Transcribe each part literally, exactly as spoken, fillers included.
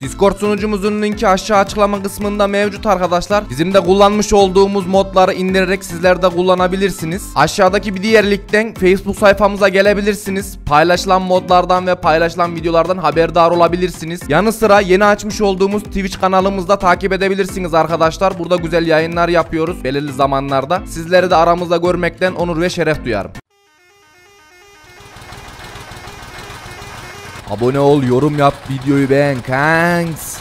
Discord sunucumuzun linki aşağı açıklama kısmında mevcut arkadaşlar. Bizim de kullanmış olduğumuz modları indirerek sizler de kullanabilirsiniz. Aşağıdaki bir diğer linkten Facebook sayfamıza gelebilirsiniz. Paylaşılan modlardan ve paylaşılan videolardan haberdar olabilirsiniz. Yanı sıra yeni açmış olduğumuz Twitch kanalımızda takip edebilirsiniz arkadaşlar. Burada güzel yayınlar yapıyoruz belirli zamanlarda. Sizleri de aramızda görmekten onur ve şeref duyarım. Abone ol, yorum yap, videoyu beğen kanks.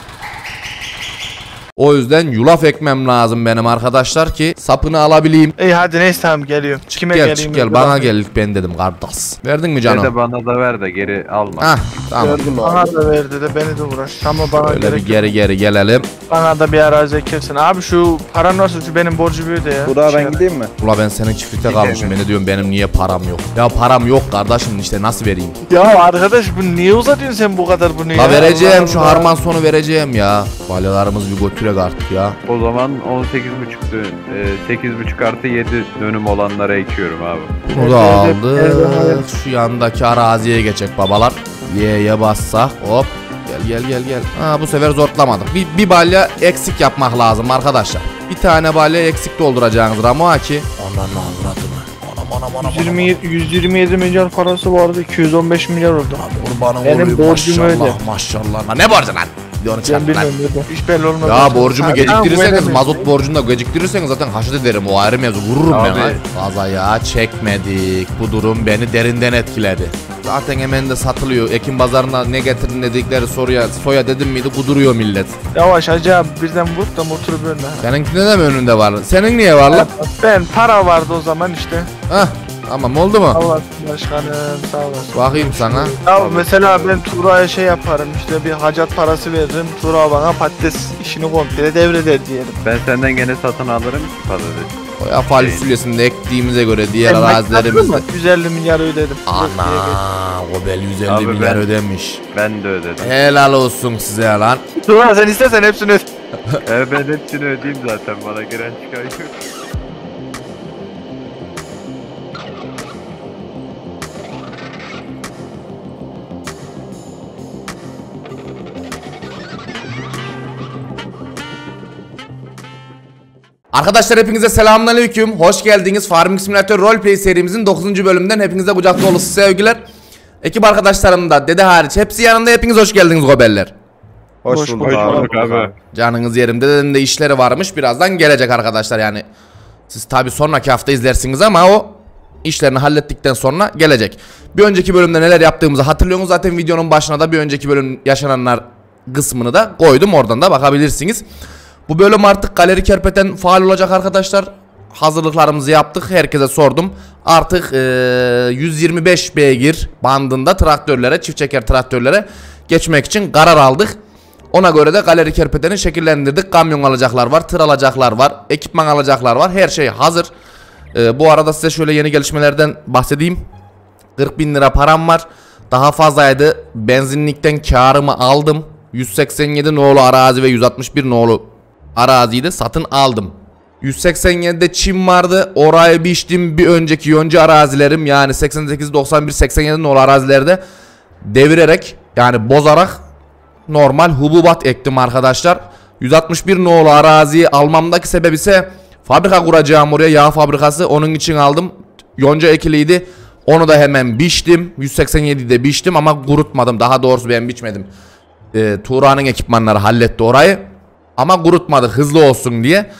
O yüzden yulaf ekmem lazım benim arkadaşlar ki sapını alabileyim. İyi hadi neyse tamam geliyorum. Çık Kime gel geleyim? çık gel bana gel ilk ben dedim kardeş. Verdin mi canım? De bana da ver de geri alma. Hah tamam. Verdim bana da verdi de beni de uğraş. Ama bana Öyle gerek bir geri yok. geri gelelim. Bana da bir arazi ekersin. Abi şu paran varsa şu benim borcu büyüdü ya. Burak'a ben gideyim mi? Ula ben senin çiftlikte kalmışım. Beni diyorum benim niye param yok. Ya param yok kardeşim işte nasıl vereyim? Ya arkadaş bu niye uzatıyorsun sen bu kadar bunu ya? La vereceğim Allah şu Allah. harman sonu vereceğim ya. Balyalarımız bir götürek artık ya. O zaman on sekiz buçuk sekiz buçuk artı yedi dönüm olanlara ekiyorum abi. Bunu da Evet, evet, evet, aldık. evet. Şu yandaki araziye geçecek babalar. Y'ye bassak hop. Gel gel gel gel. Ha bu sefer zortlamadık. Bir, bir balya eksik yapmak lazım arkadaşlar. Bir tane balya eksik dolduracaksınız Ramoa ki. Ondan avradı mı? yüz yirmi yedi, yüz yirmi yedi milyar parası vardı. iki yüz on beş milyar oldu. Kurbanım Benim olayım, borcum maşallah, öyle. Maşallah. Lan ne borcu lan? Onu Ben çarp lan. bilmiyorum dedim. Hiç belli olmaz. Ya borcumu Ha, geciktirirseniz tamam, mazot borcunu da geciktirirseniz zaten haşet ederim o ayrı mevzu vururum Abi. ben ha. Fazla yağ çekmedik bu durum beni derinden etkiledi. Zaten hemen de satılıyor Ekim pazarına ne getirdin dedikleri soruya soya dedim miydi kuduruyor millet. Yavaş hacı abi birden vur da motoru bölme. Seninkinde de mi önünde var? Senin niye var lan? Ben para vardı o zaman işte. Hah tamam oldu mu? Allah başkanım sağ olasın. Bakayım sana. Ya mesela ben Tuğra'ya şey yaparım işte bir hacat parası veririm. Tuğra bana patates işini komple devreder diyelim. Ben senden gene satın alırım ki patates. O ya fasulyesinde ektiğimize göre diğer Ben arazilerimizde. makyajlı mı? yüz elli milyar ödedim. Ana o bel yüz elli Abi milyar ben- ödemiş. Ben de ödedim. Helal olsun size lan. Tuğra sen istersen hepsini öde. Evet ben hepsini ödeyeyim zaten bana giren çıkan yok. Arkadaşlar hepinize selamünaleyküm. Hoş geldiniz. Farming Simulator Roleplay serimizin dokuzuncu bölümünden hepinize kucak dolusu sevgiler. Ekip arkadaşlarım da dede hariç hepsi yanında, hepiniz hoş geldiniz gobeller. Hoş, Hoş bulduk bulduk abi. Abi. abi. Canınız yerimde, dedenin de işleri varmış, birazdan gelecek arkadaşlar yani. Siz tabi sonraki hafta izlersiniz ama o işlerini hallettikten sonra gelecek. Bir önceki bölümde neler yaptığımızı hatırlıyorsunuz zaten, videonun başına da bir önceki bölüm yaşananlar kısmını da koydum, oradan da bakabilirsiniz. Bu bölüm artık Galeri Kerpeten faal olacak arkadaşlar. Hazırlıklarımızı yaptık. Herkese sordum. Artık e, yüz yirmi beş beygir bandında traktörlere, çift çeker traktörlere geçmek için karar aldık. Ona göre de Galeri Kerpeten'i şekillendirdik. Kamyon alacaklar var, tır alacaklar var, ekipman alacaklar var. Her şey hazır. E, bu arada size şöyle yeni gelişmelerden bahsedeyim. kırk bin lira param var. Daha fazlaydı. Benzinlikten karımı aldım. yüz seksen yedi nolu arazi ve yüz altmış bir nolu araziyi de satın aldım. yüz seksen yedide çim vardı. Orayı biçtim. Bir önceki yonca arazilerim yani seksen sekiz, doksan bir, seksen yedi nolu arazilerde devirerek yani bozarak normal hububat ektim arkadaşlar. yüz altmış bir nolu araziyi almamdaki sebep ise fabrika kuracağım oraya, yağ fabrikası, onun için aldım. Yonca ekiliydi. Onu da hemen biçtim. yüz seksen yedide biçtim ama kurutmadım. Daha doğrusu ben biçmedim. E, Tuğra'nın ekipmanları halletti orayı. Ama kurutmadı hızlı olsun diye.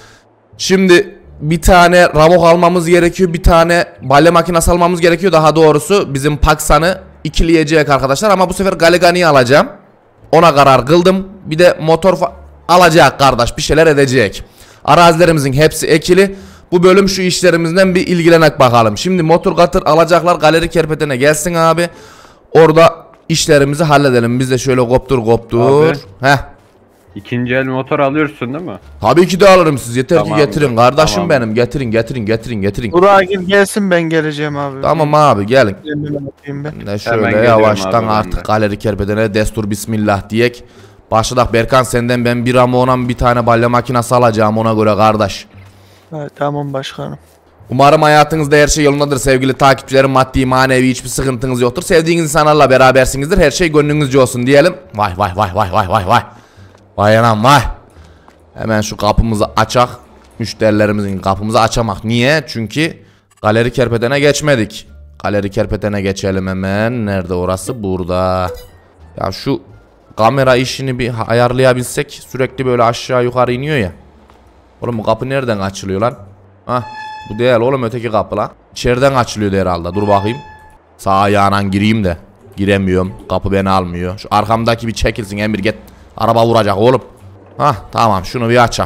Şimdi bir tane ramok almamız gerekiyor. Bir tane balya makinesi almamız gerekiyor. Daha doğrusu bizim Paksan'ı ikileyecek arkadaşlar. Ama bu sefer Galigani'yi alacağım. Ona karar kıldım. Bir de motor alacak kardeş. Bir şeyler edecek. Arazilerimizin hepsi ekili. Bu bölüm şu işlerimizden bir ilgilenek bakalım. Şimdi motor katır alacaklar. Galeri Kerpeten'e gelsin abi. Orada işlerimizi halledelim. Biz de şöyle koptur koptur. Abi. Heh. İkinci el motor alıyorsun değil mi? Tabii ki de alırım, siz yeter Tamam, ki getirin kardeşim tamam. benim, getirin getirin getirin getirin. Tuğra gel gelsin ben geleceğim abi. Tamam abi gelin. Yemin yapayım ben. Ne şöyle geliyorum yavaştan abi, artık ben de. Galeri Kerpeten'e destur bismillah diyek. Başladık. Berkan senden ben bir ama ona bir tane balya makinesi alacağım ona göre kardeş. Evet, tamam başkanım. Umarım hayatınızda her şey yolundadır sevgili takipçilerim. Maddi manevi hiçbir sıkıntınız yoktur. Sevdiğiniz insanlarla berabersinizdir. Her şey gönlünüzce olsun diyelim. Vay vay vay vay vay vay vay. Vay anam vay. Hemen şu kapımızı açak. Müşterilerimizin kapımızı açamak. Niye? Çünkü Galeri Kerpeten'e geçmedik. Galeri Kerpeten'e geçelim hemen. Nerede orası? Burada. Ya şu kamera işini bir ayarlayabilsek. Sürekli böyle aşağı yukarı iniyor ya. Oğlum bu kapı nereden açılıyor lan? Hah. Bu değil oğlum, öteki kapı lan. İçeriden açılıyordu herhalde. Dur bakayım. Sağ ayağına gireyim de. Giremiyorum. Kapı beni almıyor. Şu arkamdaki bir çekilsin Emir, git. Araba vuracak oğlum. Hah tamam, şunu bir açak.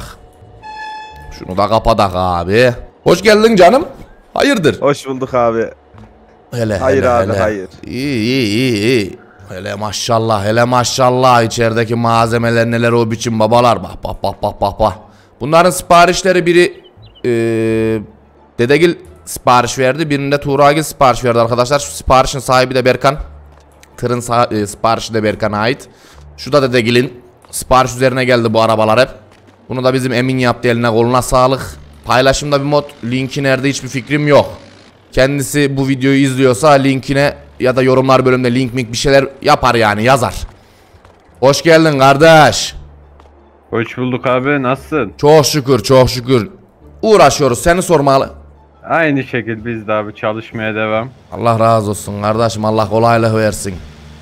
Şunu da kapatak abi. Hoş geldin canım. Hayırdır? Hoş bulduk abi. Hele Hayır hele abi hele. hayır. İyi iyi iyi iyi. Hele maşallah hele maşallah, içerideki malzemeler neler o biçim babalar. Bak bak bak bak bak bak. Bunların siparişleri biri ee, Dedegil sipariş verdi, birinde Tuğragil sipariş verdi arkadaşlar. Şu siparişin sahibi de Berkan. Tırın e, siparişi de Berkan'a ait. Şu da Dedegil'in sipariş üzerine geldi bu arabalar hep. Bunu da bizim Emin yaptı, eline koluna sağlık. Paylaşımda bir mod, linki nerede hiçbir fikrim yok. Kendisi bu videoyu izliyorsa linkine ya da yorumlar bölümünde link mink bir şeyler yapar yani, yazar. Hoş geldin kardeş. Hoş bulduk abi, nasılsın? Çok şükür çok şükür. Uğraşıyoruz, seni sormalı. Aynı şekilde biz de abi çalışmaya devam. Allah razı olsun kardeşim, Allah kolaylık versin.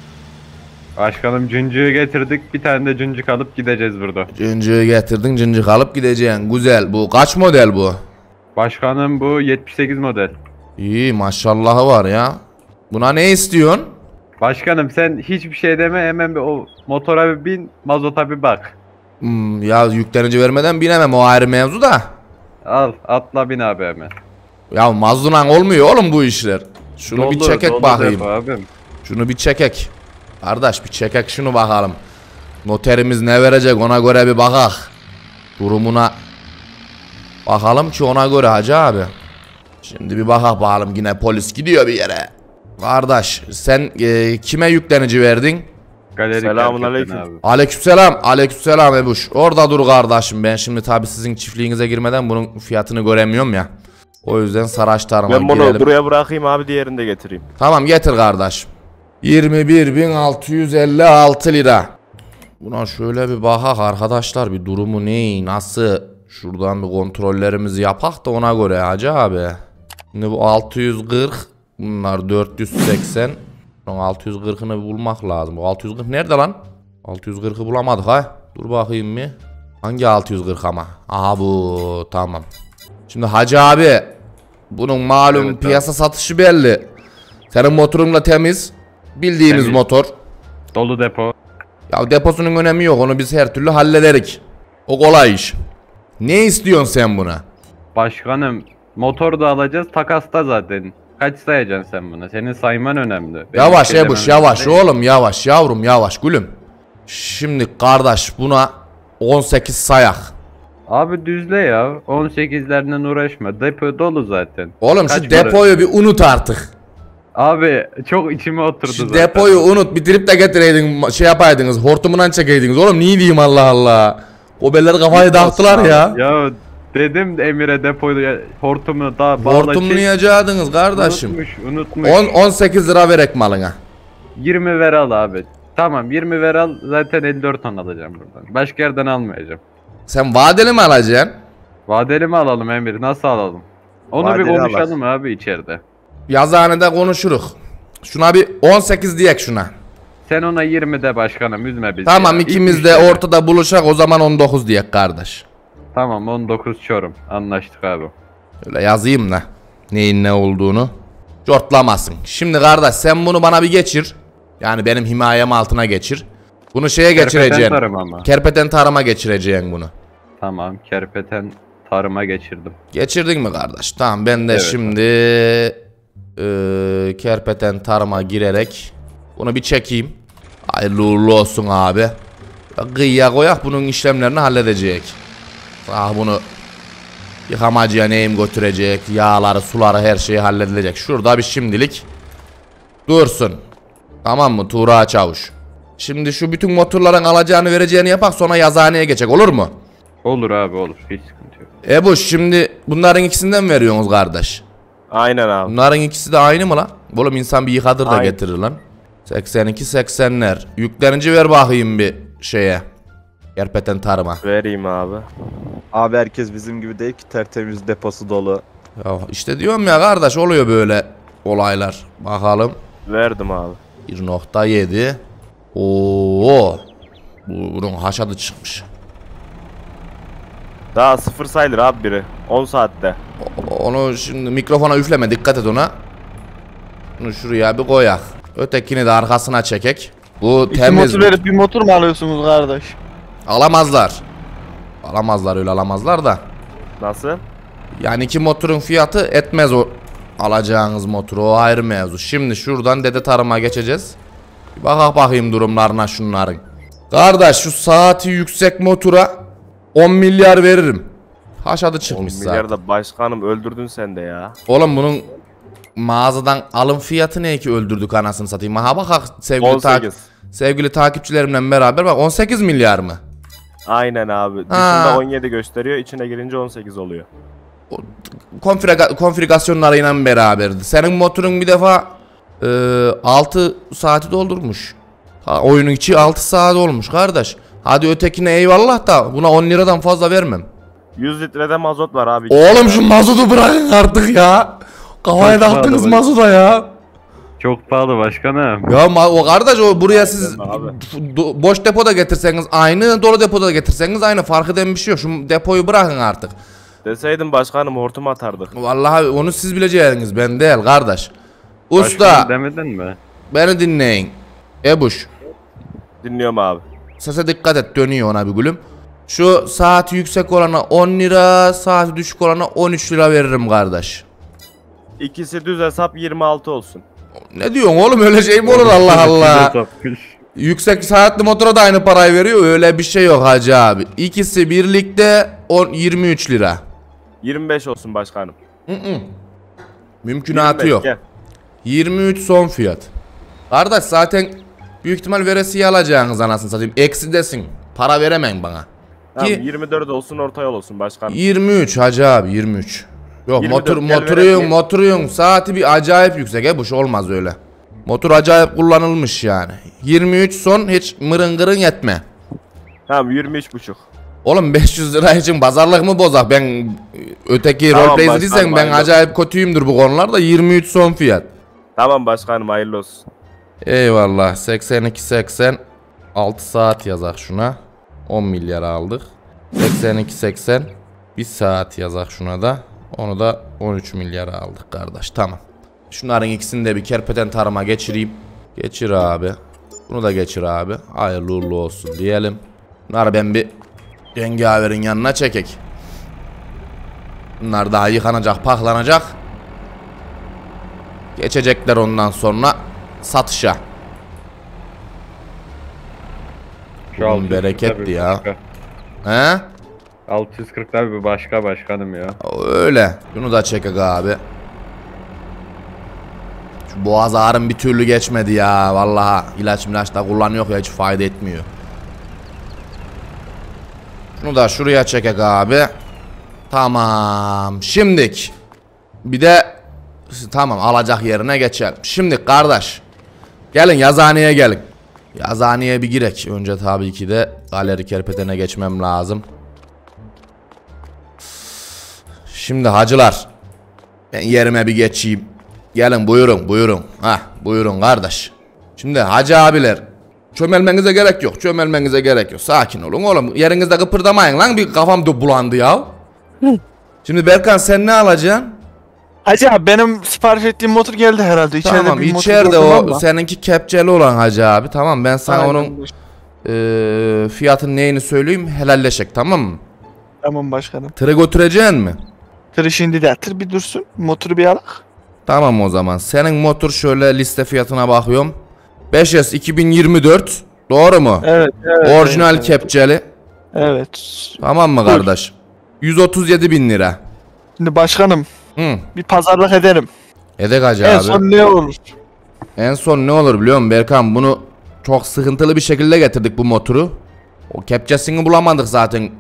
Başkanım cüncüğü getirdik, bir tane de cüncük alıp gideceğiz burada. Cıncığı getirdin, cıncık alıp gideceksin. Güzel. Bu kaç model bu? Başkanım bu yetmiş sekiz model. İyi maşallahı var ya. Buna ne istiyorsun? Başkanım sen hiçbir şey deme, hemen bir o motora bir bin, mazota bir bak. Hmm, ya yüklenici vermeden binemem, o ayrı mevzu da. Al atla bin abi hemen. Ya mazlunan olmuyor oğlum bu işler. Şunu Dolu, bir çekek dolu bakayım. depo abim. Şunu bir çekek. Kardeş bir çekek şunu bakalım. Noterimiz ne verecek ona göre bir bakak. Durumuna bakalım ki ona göre hacı abi. Şimdi bir bakak bakalım, yine polis gidiyor bir yere. Kardeş sen e, kime yüklenici verdin? Galeri Selamünaleyküm. Kerpeten abi. Aleykümselam, aleykümselam Ebuş. Orada dur kardeşim, ben şimdi tabi sizin çiftliğinize girmeden bunun fiyatını göremiyorum ya. O yüzden Saraçlarıma Ben bunu girelim. buraya bırakayım abi, diğerini de getireyim. Tamam getir kardeşim. yirmi bir bin altı yüz elli altı lira. Buna şöyle bir bakak arkadaşlar, bir durumu ne, nasıl? Şuradan bir kontrollerimizi yapak da ona göre hacı abi. Şimdi bu altı yüz kırk, bunlar dört yüz seksen. altı yüz kırkını bulmak lazım. Bu altı yüz kırk nerede lan? altı yüz kırkı bulamadık ha. Dur bakayım bir. Hangi altı yüz kırk ama? Aha bu, tamam. Şimdi hacı abi, bunun malum Evet, piyasa abi satışı belli. Senin motorunla temiz. Bildiğimiz Temiz. motor. Dolu depo. Ya deposunun önemi yok, onu biz her türlü hallederik. O kolay iş. Ne istiyorsun sen buna? Başkanım motor da alacağız, takasta zaten. Kaç sayacaksın sen buna? Senin sayman önemli. Benim Yavaş şey Ebuş demem yavaş değil. oğlum, yavaş yavrum, yavaş gülüm. Şimdi kardeş buna on sekiz sayak. Abi düzle ya. on sekizlerden uğraşma. Depo dolu zaten. Oğlum Kaç şu para? depoyu bir unut artık. Abi çok içime oturdu Şu zaten. depoyu unut, bitirip de getireydin, şey yapaydınız, hortumundan çekeydiniz. Oğlum niye diyeyim, Allah Allah. O beller kafayı dağıttılar ya. Ya dedim Emir'e depoyu hortumunu daha bağla. Hortumlayacaktınız kardeşim. Unutmuş unutmuş. on on sekiz lira verek malına. yirmi ver al abi. Tamam yirmi ver al, zaten elli dört ton alacağım buradan. Başka yerden almayacağım. Sen vadeli mi alacaksın? Vadeli mi alalım Emir? Nasıl alalım? Onu Vadeli bir konuşalım abi içeride. Yazıhanede konuşuruz. Şuna bir on sekiz diyek şuna. Sen ona yirmi de başkanım, üzme bizi. Tamam ya. ikimiz İlk de müşteri. ortada buluşak, o zaman on dokuz diyek kardeş. Tamam on dokuz Çorum. Anlaştık abi. Öyle yazayım da neyin ne olduğunu. Cortlamasın. Şimdi kardeş sen bunu bana bir geçir. Yani benim himayem altına geçir. Bunu şeye Kerpeten geçireceksin. tarım ama. Kerpeten tarıma geçireceksin bunu. Tamam kerpeten tarıma geçirdim. Geçirdin mi kardeş? Tamam ben de Evet. şimdi e, kerpeten tarıma girerek bunu bir çekeyim. Hayırlı uğurlu olsun abi. Kıyıya koyak, bunun işlemlerini halledecek. Ah bunu yıkamacıya neyim götürecek, yağları suları her şeyi halledilecek. Şurada bir şimdilik dursun. Tamam mı Tuğra Çavuş? Şimdi şu bütün motorların alacağını vereceğini yapak, sonra yazıhaneye geçecek, olur mu? Olur abi olur. Hiç sıkıntı yok. Ebu şimdi bunların ikisinden mi veriyorsunuz kardeş? Aynen abi. Bunların ikisi de aynı mı lan? Oğlum insan bir yıkadır da Aynı. getirir lan. seksen iki seksenler. Yüklenince ver bakayım bir şeye. Kerpeten tarıma. Vereyim abi. Abi herkes bizim gibi değil ki, tertemiz deposu dolu. Ya işte diyorum ya kardeş, oluyor böyle olaylar. Bakalım. Verdim abi. bir nokta yedi. Oo. Bu- Bunun haşadı çıkmış. Daha sıfır sayılır abi biri. on saatte. O- Onu şimdi mikrofona üfleme, dikkat et ona. Bunu şuraya bir koyak. Ötekini de arkasına çekek. Bu İki temiz. motor verip bir motor mu alıyorsunuz kardeş? Alamazlar. Alamazlar, öyle alamazlar da. Nasıl? Yani iki motorun fiyatı etmez o alacağınız motor, o ayrı mevzu. Şimdi şuradan dede tarıma geçeceğiz. Bir bakak bakayım durumlarına şunların. Kardeş şu saati yüksek motora on milyar veririm. Haşadı on çıkmış zaten. milyar da başkanım öldürdün sen de ya. Oğlum bunun mağazadan alım fiyatı ne ki öldürdük anasını satayım. Ha bakak sevgili, on ta sekiz. sevgili takipçilerimle beraber bak on sekiz milyar mı? Aynen abi. Ha. Dışında on yedi gösteriyor, içine girince on sekiz oluyor. Konfigura konfigürasyonlarıyla beraberdi. Senin motorun bir defa e, altı saati doldurmuş. Ha, oyunun içi altı saat olmuş kardeş. Hadi ötekine eyvallah da buna on liradan fazla vermem. yüz litrede mazot var abi. Oğlum şu mazotu bırakın artık ya. Kafaya Çok taktınız pahalı. mazota ya. Çok pahalı başkanım. Ya ma o kardeş, o buraya siz Abi. do- boş depoda getirseniz aynı, dolu depoda getirseniz aynı, fark eden bir şey yok. Şu depoyu bırakın artık. Deseydin başkanım hortum atardık. Vallahi onu siz bileceğiniz, ben değil kardeş. Usta Başkanım demedin mi? beni dinleyin. Ebuş Dinliyorum abi. sese dikkat et, dönüyor ona bir gülüm. Şu saati yüksek olana on lira, saati düşük olana on üç lira veririm kardeş. İkisi düz hesap yirmi altı olsun. Ne diyorsun oğlum, öyle şey mi olur Allah Allah. Yüksek saatli motora da aynı parayı veriyor, öyle bir şey yok hacı abi. İkisi birlikte on yirmi üç lira. yirmi beş olsun başkanım. Mümkünatı yirmi beş, yok. gel. yirmi üç son fiyat. Kardeş zaten büyük ihtimal veresiye alacağınız anasını satayım. Eksidesin. Para veremeyin bana. Tamam, Ki yirmi dört olsun, orta yol olsun başkanım. yirmi üç hacı abi, yirmi üç. Yok yirmi dört, motor gel motoruyun verelim. motoruyun saati bir acayip yüksek, he bu şey olmaz öyle. Motor acayip kullanılmış yani. yirmi üç son, hiç mırın kırın etme. Tamam, yirmi üç buçuk. Oğlum beş yüz lira için pazarlık mı bozak? Ben öteki Tamam, roleplay başkanım, izlediysen ben hayırlı acayip kötüyümdür bu konularda. yirmi üç son fiyat. Tamam başkanım, hayırlı olsun. Eyvallah. seksen iki seksen altı saat yazak şuna. on milyar aldık. seksen iki seksen bir saat yazak şuna da. Onu da on üç milyar aldık kardeş. Tamam. Şunların ikisini de bir kerpeten tarıma geçireyim. Geçir abi. Bunu da geçir abi. Hayırlı uğurlu olsun diyelim. Bunları ben bir rengaverin yanına çekek. Bunlar daha yıkanacak, paklanacak. Geçecekler ondan sonra satışa. Şu Oğlum altı yüz kırklar bereketli bir ya. başka. He? altı yüz kırklar bir başka başkanım ya. Öyle. Bunu da çekek abi. Şu boğaz ağrım bir türlü geçmedi ya. Vallahi ilaç milaç da kullanıyor ya, hiç fayda etmiyor. Şunu da şuraya çekek abi. Tamam. Şimdik. Bir de tamam, alacak yerine geçelim. Şimdi kardeş, gelin yazıhaneye gelin. Yazıhaneye bir girek. Önce tabii ki de galeri kerpetene geçmem lazım. Şimdi hacılar, ben yerime bir geçeyim. Gelin buyurun buyurun. Hah buyurun kardeş. Şimdi hacı abiler, çömelmenize gerek yok. Çömelmenize gerek yok. Sakin olun oğlum. Yerinizde kıpırdamayın lan, bir kafam da bulandı ya. Şimdi Berkan, sen ne alacaksın? Hacı abi benim sipariş ettiğim motor geldi herhalde. İçeride Tamam, bir motor içeride gördüm o ama. seninki kepçeli olan hacı abi. Tamam, ben sana Aynen. onun e, fiyatın neyini söyleyeyim, helalleşek, tamam mı? Tamam başkanım. Tırı götüreceksin mi? Tırı şimdi de tır bir dursun. Motoru bir alak. Tamam o zaman. Senin motor şöyle liste fiyatına bakıyorum. beş S iki bin yirmi dört. Doğru mu? Evet evet. Orijinal evet, kepçeli. Evet. Tamam mı Buyur. kardeş? yüz otuz yedi bin lira. Şimdi başkanım Hı. bir pazarlık ederim. Edek hacı En abi. son ne olur? En son ne olur biliyor musun Berkan? Bunu çok sıkıntılı bir şekilde getirdik bu motoru. O kepçesini bulamadık zaten.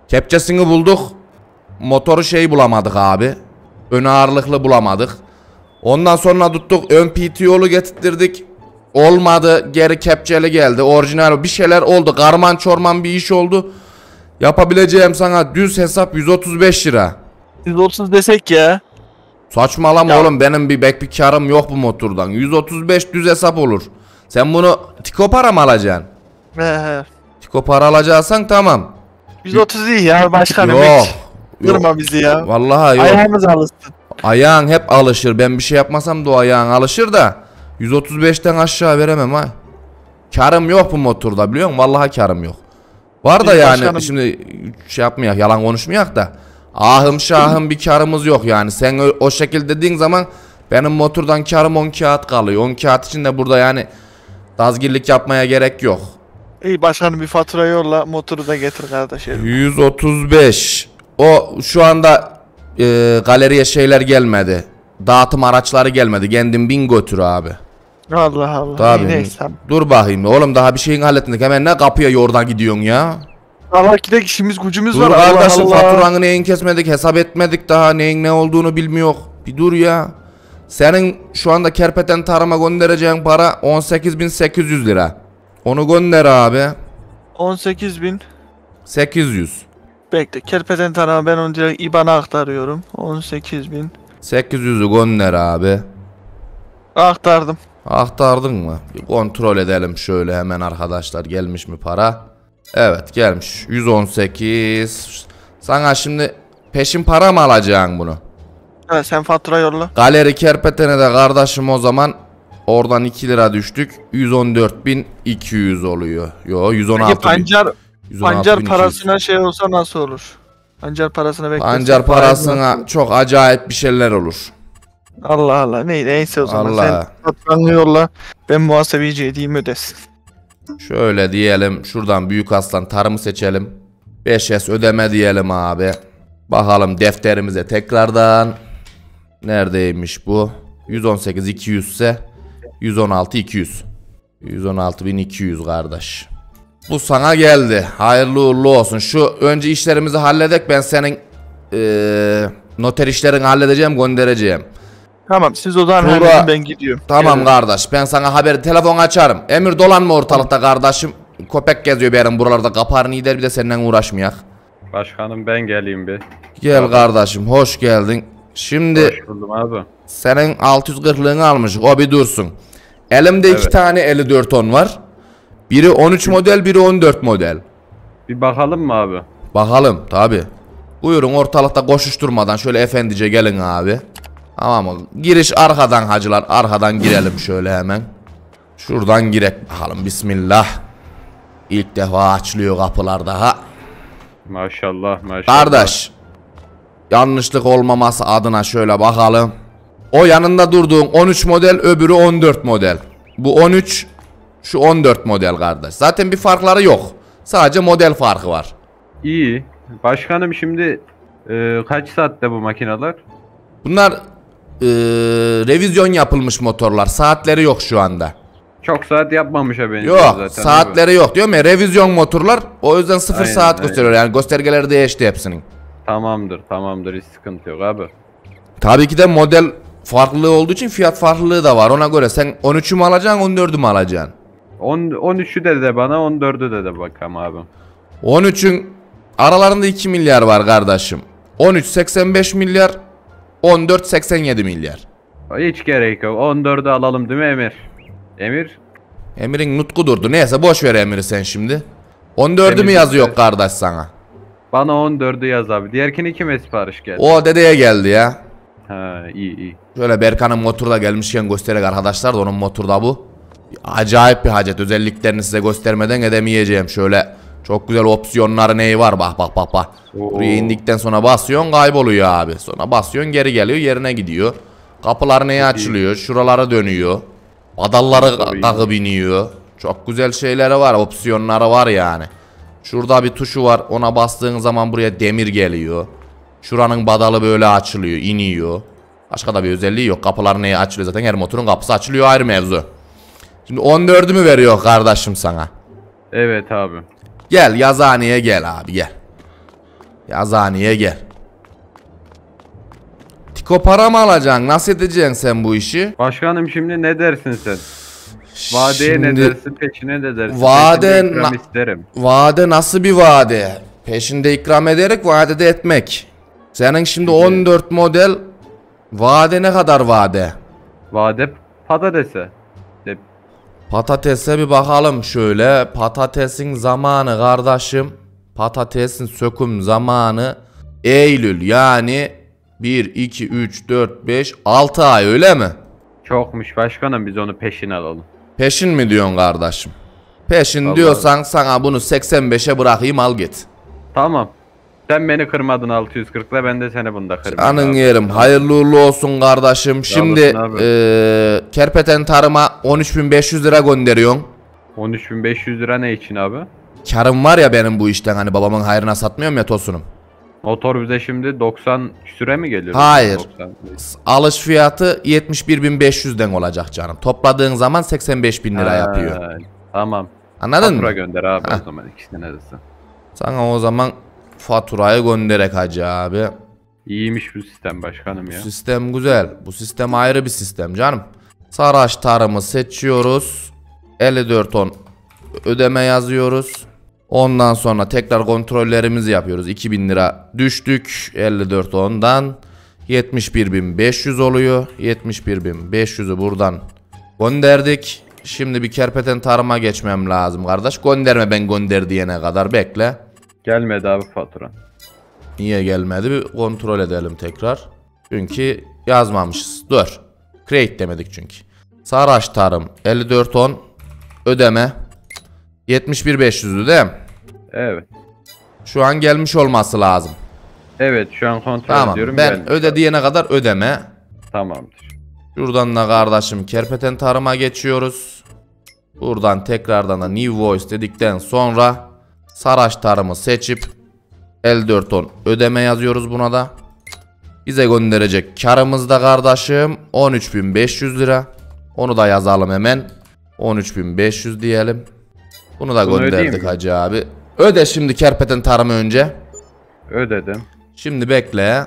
Kepçesini bulduk. Motoru şey bulamadık abi. Ön ağırlıklı bulamadık. Ondan sonra tuttuk ön P T yolu getirttirdik. Olmadı, geri kepçeli geldi. Orijinal bir şeyler oldu. Karman çorman bir iş oldu. Yapabileceğim sana düz hesap yüz otuz beş lira. yüz otuz desek ya. Saçmalama Ya. oğlum, benim bir bek bir karım yok bu motordan. yüz otuz beş düz hesap olur. Sen bunu tiko para mı alacaksın? He he. Tiko para alacaksan tamam. yüz otuz iyi ya başkanım. Yok. hiç. Kırma bizi ya. Vallahi yok. Ayağımız alışsın. Ayağın hep alışır. Ben bir şey yapmasam da o ayağın alışır da yüz otuz beşten aşağı veremem ha. Karım yok bu motorda, biliyor musun? Vallahi karım yok. Var da Biz yani başkanım- şimdi şey yapmayak, yalan konuşmayak da. Ahım şahım bir karımız yok yani. Sen o, o şekilde dediğin zaman benim motordan karım on kağıt kalıyor. on kağıt için de burada yani dazgirlik yapmaya gerek yok. İyi başkanım, bir fatura yolla, motoru da getir kardeşim. yüz otuz beş. O şu anda e, galeriye şeyler gelmedi. Dağıtım araçları gelmedi. Kendin bin götür abi. Allah Allah. Tabii. İyi, neyse. Dur bakayım oğlum, daha bir şeyin hallettik. Hemen ne kapıya yordan gidiyorsun ya? Allah gidelim, işimiz gücümüz Dur var. kardeşim, Allah Allah. faturanı neyin kesmedik, hesap etmedik daha, neyin ne olduğunu bilmiyor. Bir dur ya. Senin şu anda Kerpeten Tarım'a göndereceğin para on sekiz bin sekiz yüz lira. Onu gönder abi. on sekiz bin. sekiz yüz. Bekle. Kerpeten tarafı ben onu direkt İ B A N''a aktarıyorum. on sekiz bin. sekiz yüzü gönder abi. Aktardım. Aktardın mı? Bir kontrol edelim şöyle hemen arkadaşlar, gelmiş mi para? Evet gelmiş. yüz on sekiz. Sana şimdi peşin para mı alacaksın bunu? Ha, sen fatura yolla. Galeri Kerpeten'e de kardeşim o zaman oradan iki lira düştük. yüz on dört bin iki yüz oluyor. Yo yüz on Peki altı bin. pancar, yüz on altı pancar bin iki yüz. parasına şey olsa nasıl olur? Pancar parasına beklersen. Pancar parasına çok acayip bir şeyler olur. Allah Allah. Ne, neyse o zaman. Allah. Sen faturanı yolla. Ben muhasebeciye diyeyim, ödesin. Şöyle diyelim, şuradan Büyük Aslan Tarım'ı seçelim. beş S ödeme diyelim abi. Bakalım defterimize tekrardan. Neredeymiş bu? yüz on sekiz iki yüz ise yüz on altı iki yüz. yüz on altı bin iki yüz kardeş. Bu sana geldi. Hayırlı uğurlu olsun. Şu önce işlerimizi halledek, ben senin eee noter işlerini halledeceğim, göndereceğim. Tamam, siz o zaman Tuğra- halledin, ben gidiyorum. Tamam Gelirim. kardeş, ben sana haberi telefon açarım. Emir dolanma ortalıkta kardeşim. Köpek geziyor benim buralarda, kaparını gider, bir de seninle uğraşmayak. Başkanım ben geleyim bir. Gel kardeşim, hoş geldin. Şimdi Hoş buldum abi. senin altı yüz kırklığını almışık, o bir dursun. Elimde iki Evet. tane elli dört on var. Biri on üç model, biri on dört model. Bir bakalım mı abi? Bakalım tabi. Buyurun, ortalıkta koşuşturmadan şöyle efendice gelin abi. Tamam mı? Giriş arkadan hacılar, arkadan girelim şöyle hemen. Şuradan girek bakalım, bismillah. İlk defa açılıyor kapılar daha. Maşallah maşallah. Kardeş, yanlışlık olmaması adına şöyle bakalım. O yanında durduğun on üç model, öbürü on dört model. Bu on üç, şu on dört model kardeş. Zaten bir farkları yok. Sadece model farkı var. İyi. Başkanım şimdi e, kaç saatte bu makineler? Bunlar eee, revizyon yapılmış motorlar. Saatleri yok şu anda. Çok saat yapmamış ha benziyor Yok, zaten. saatleri yok diyorum ya, revizyon motorlar. O yüzden sıfır Aynen, saat aynen. gösteriyor. Yani göstergeleri değişti hepsinin. Tamamdır tamamdır, hiç sıkıntı yok abi. Tabii ki de model farklılığı olduğu için fiyat farklılığı da var. Ona göre sen on üçü mü alacaksın, on dördü mü alacaksın? on, on üçü de de bana, on dördü de de bakalım abi. on üçün aralarında iki milyar var kardeşim. on üç seksen beş milyar, on dört seksen yedi milyar. Hiç gerek yok. on dördü alalım değil mi Emir? Emir? Emir'in nutku durdu. Neyse boş ver Emir'i sen şimdi. on dördü mü Emir yazıyor bize- kardeş sana? Bana on dördü yaz abi. Diğerkini kime sipariş geldi? O dedeye geldi ya. Ha iyi iyi. Şöyle Berkan'ın motoru da gelmişken göstererek arkadaşlar da, onun motoru da bu. Acayip bir hacet. Özelliklerini size göstermeden edemeyeceğim. Şöyle çok güzel opsiyonları neyi var, bak bak bak bak. Oo. Buraya indikten sonra basıyorsun, kayboluyor abi. Sonra basıyorsun, geri geliyor, yerine gidiyor. Kapılar neye açılıyor, şuralara dönüyor. Badalları Tabii. kakıp iniyor. Çok güzel şeyleri var, opsiyonları var yani. Şurada bir tuşu var, ona bastığın zaman buraya demir geliyor. Şuranın badalı böyle açılıyor, iniyor. Başka da bir özelliği yok. Kapılar neye açılıyor zaten, her motorun kapısı açılıyor, ayrı mevzu. Şimdi on dördü mü veriyor kardeşim sana? Evet abi. Gel yazıhaneye gel abi, gel. Yazıhaneye gel. Tiko para mı alacaksın? Nasıl edeceksin sen bu işi? Başkanım şimdi ne dersin sen? Vadeye ne Şimdi dersin, peşine ne dersin? vade Peşinde ikram na- isterim. Vade nasıl bir vade? Peşinde ikram ederek vadede etmek. Senin şimdi on dört model vade ne kadar vade? Vade patatese. De- Patatese bir bakalım şöyle. Patatesin zamanı kardeşim. Patatesin söküm zamanı Eylül, yani bir, iki, üç, dört, beş, altı ay, öyle mi? Çokmuş başkanım, biz onu peşin alalım. Peşin mi diyorsun kardeşim? Peşin Vallahi. diyorsan sana bunu seksen beşe bırakayım, al git. Tamam. Sen beni kırmadın altı yüz kırkla, ben de seni bunda kırmayayım. Anın abi. yerim, hayırlı uğurlu olsun kardeşim. Şimdi olasın abi. eee Kerpeten Tarım'a on üç bin beş yüz lira gönderiyorsun. on üç bin beş yüz lira ne için abi? Karım var ya benim bu işten, hani babamın hayrına satmıyorum ya tosunum. Motor bize şimdi doksan küsüre mi geliyor? Hayır. doksan. Alış fiyatı yetmiş bir bin beş yüzden olacak canım. Topladığın zaman seksen beş bin lira Ha, yapıyor. Tamam. Anladın Fatura mı? gönder abi Heh. o zaman, ikisine de sen. Sana o zaman faturayı gönderek hacı abi. İyiymiş bu sistem başkanım ya. Bu sistem güzel. Bu sistem ayrı bir sistem canım. Saraç Tarım'ı seçiyoruz. elli dört ton ödeme yazıyoruz. Ondan sonra tekrar kontrollerimizi yapıyoruz. iki bin lira düştük elli dört ondan. yetmiş bir bin beş yüz oluyor. yetmiş bir bin beş yüzü buradan gönderdik. Şimdi bir Kerpeten Tarım'a geçmem lazım kardeş. Gönderme, ben gönder diyene kadar bekle. Gelmedi abi fatura. Niye gelmedi? Bir kontrol edelim tekrar. Çünkü yazmamışız. Dur. Create demedik çünkü. Saraç Tarım elli dört on ödeme yetmiş bir bin beş yüz'ü değil mi? Evet. Şu an gelmiş olması lazım. Evet, şu an kontrol Tamam. ediyorum. Ben gelmiş. öde diyene kadar ödeme. Tamamdır. Şuradan da kardeşim Kerpeten Tarım'a geçiyoruz. Buradan tekrardan da New Voice dedikten sonra Saraç Tarım'ı seçip elli dört on ödeme yazıyoruz buna da. Bize gönderecek karımız da kardeşim on üç bin beş yüz lira. Onu da yazalım hemen. on üç bin beş yüz diyelim. Bunu da Bunu ödeyeyim gönderdik mi? hacı abi. Öde şimdi Kerpeten Tarım'ı önce. Ödedim. Şimdi bekle.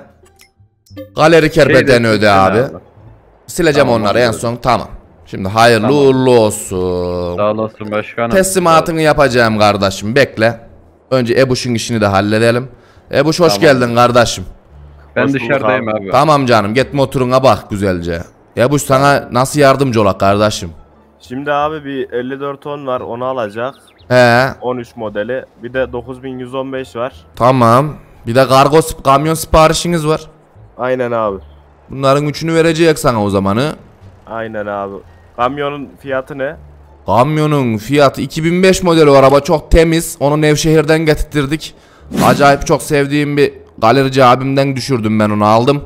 Galeri Kerpeten'i Şeyde öde abi. abi. Sileceğim Tamam, onları en anladım. son, tamam. Şimdi hayırlı Tamam. uğurlu olsun. Sağ olasın başkanım. Teslimatını yapacağım kardeşim, bekle. Önce Ebuş'un işini de halledelim. Ebuş hoş Tamam. geldin kardeşim. Ben Hoş bulduk dışarıdayım abi. abi. Tamam canım, git motoruna bak güzelce. Ebuş sana nasıl yardımcı olak kardeşim? Şimdi abi bir elli dört ton var, onu alacak. He on üç modeli. Bir de dokuz bin yüz on beş var. tamam. Bir de kargo sip- kamyon siparişiniz var. Aynen abi. Bunların üçünü verecek sana o zamanı. Aynen abi. Kamyonun fiyatı ne? Kamyonun fiyatı iki bin beş modeli o araba, çok temiz. Onu Nevşehir'den getirttirdik. Acayip çok sevdiğim bir galerici abimden düşürdüm, ben onu aldım.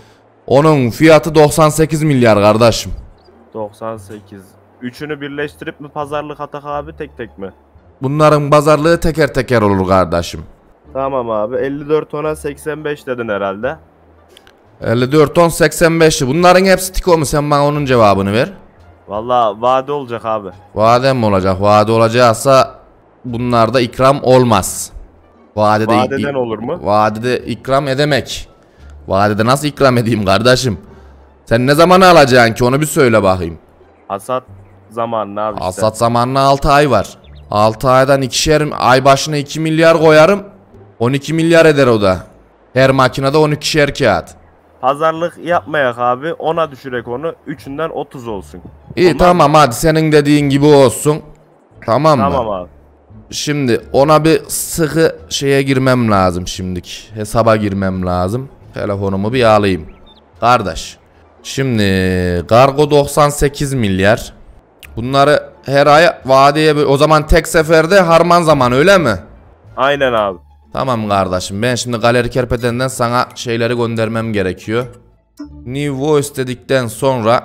Onun fiyatı doksan sekiz milyar kardeşim. doksan sekiz. Üçünü birleştirip mi pazarlık atak abi, tek tek mi? Bunların pazarlığı teker teker olur kardeşim. Tamam abi. elli dört tona seksen beş dedin herhalde. elli dört ton seksen beşli. Bunların hepsi tiko mu? Sen bana onun cevabını ver. Vallahi vade olacak abi. Vade mi olacak? Vade olacaksa bunlarda ikram olmaz. Vadede, Vadeden olur mu? Vadede ikram edemek. Vadede nasıl ikram edeyim kardeşim? Sen ne zaman alacaksın ki, onu bir söyle bakayım. Hasat zamanı abi işte. Alsat zamanına altı ay var. altı aydan ikişer ay başına iki milyar koyarım. on iki milyar eder o da. Her makinede on ikişer kağıt. Pazarlık yapmayak abi. ona düşürek onu. Üçünden otuz olsun. İyi Olmaz tamam, hadi senin dediğin gibi olsun. Tamam mı? Tamam abi. Şimdi ona bir sıkı şeye girmem lazım şimdilik. Hesaba girmem lazım. Telefonumu bir alayım. Kardeş. Şimdi kargo doksan sekiz milyar. Bunları her ay vadeye böl- o zaman tek seferde harman zaman, öyle mi? Aynen abi. Tamam kardeşim, ben şimdi Galeri Kerpeten'den sana şeyleri göndermem gerekiyor. New Voice dedikten sonra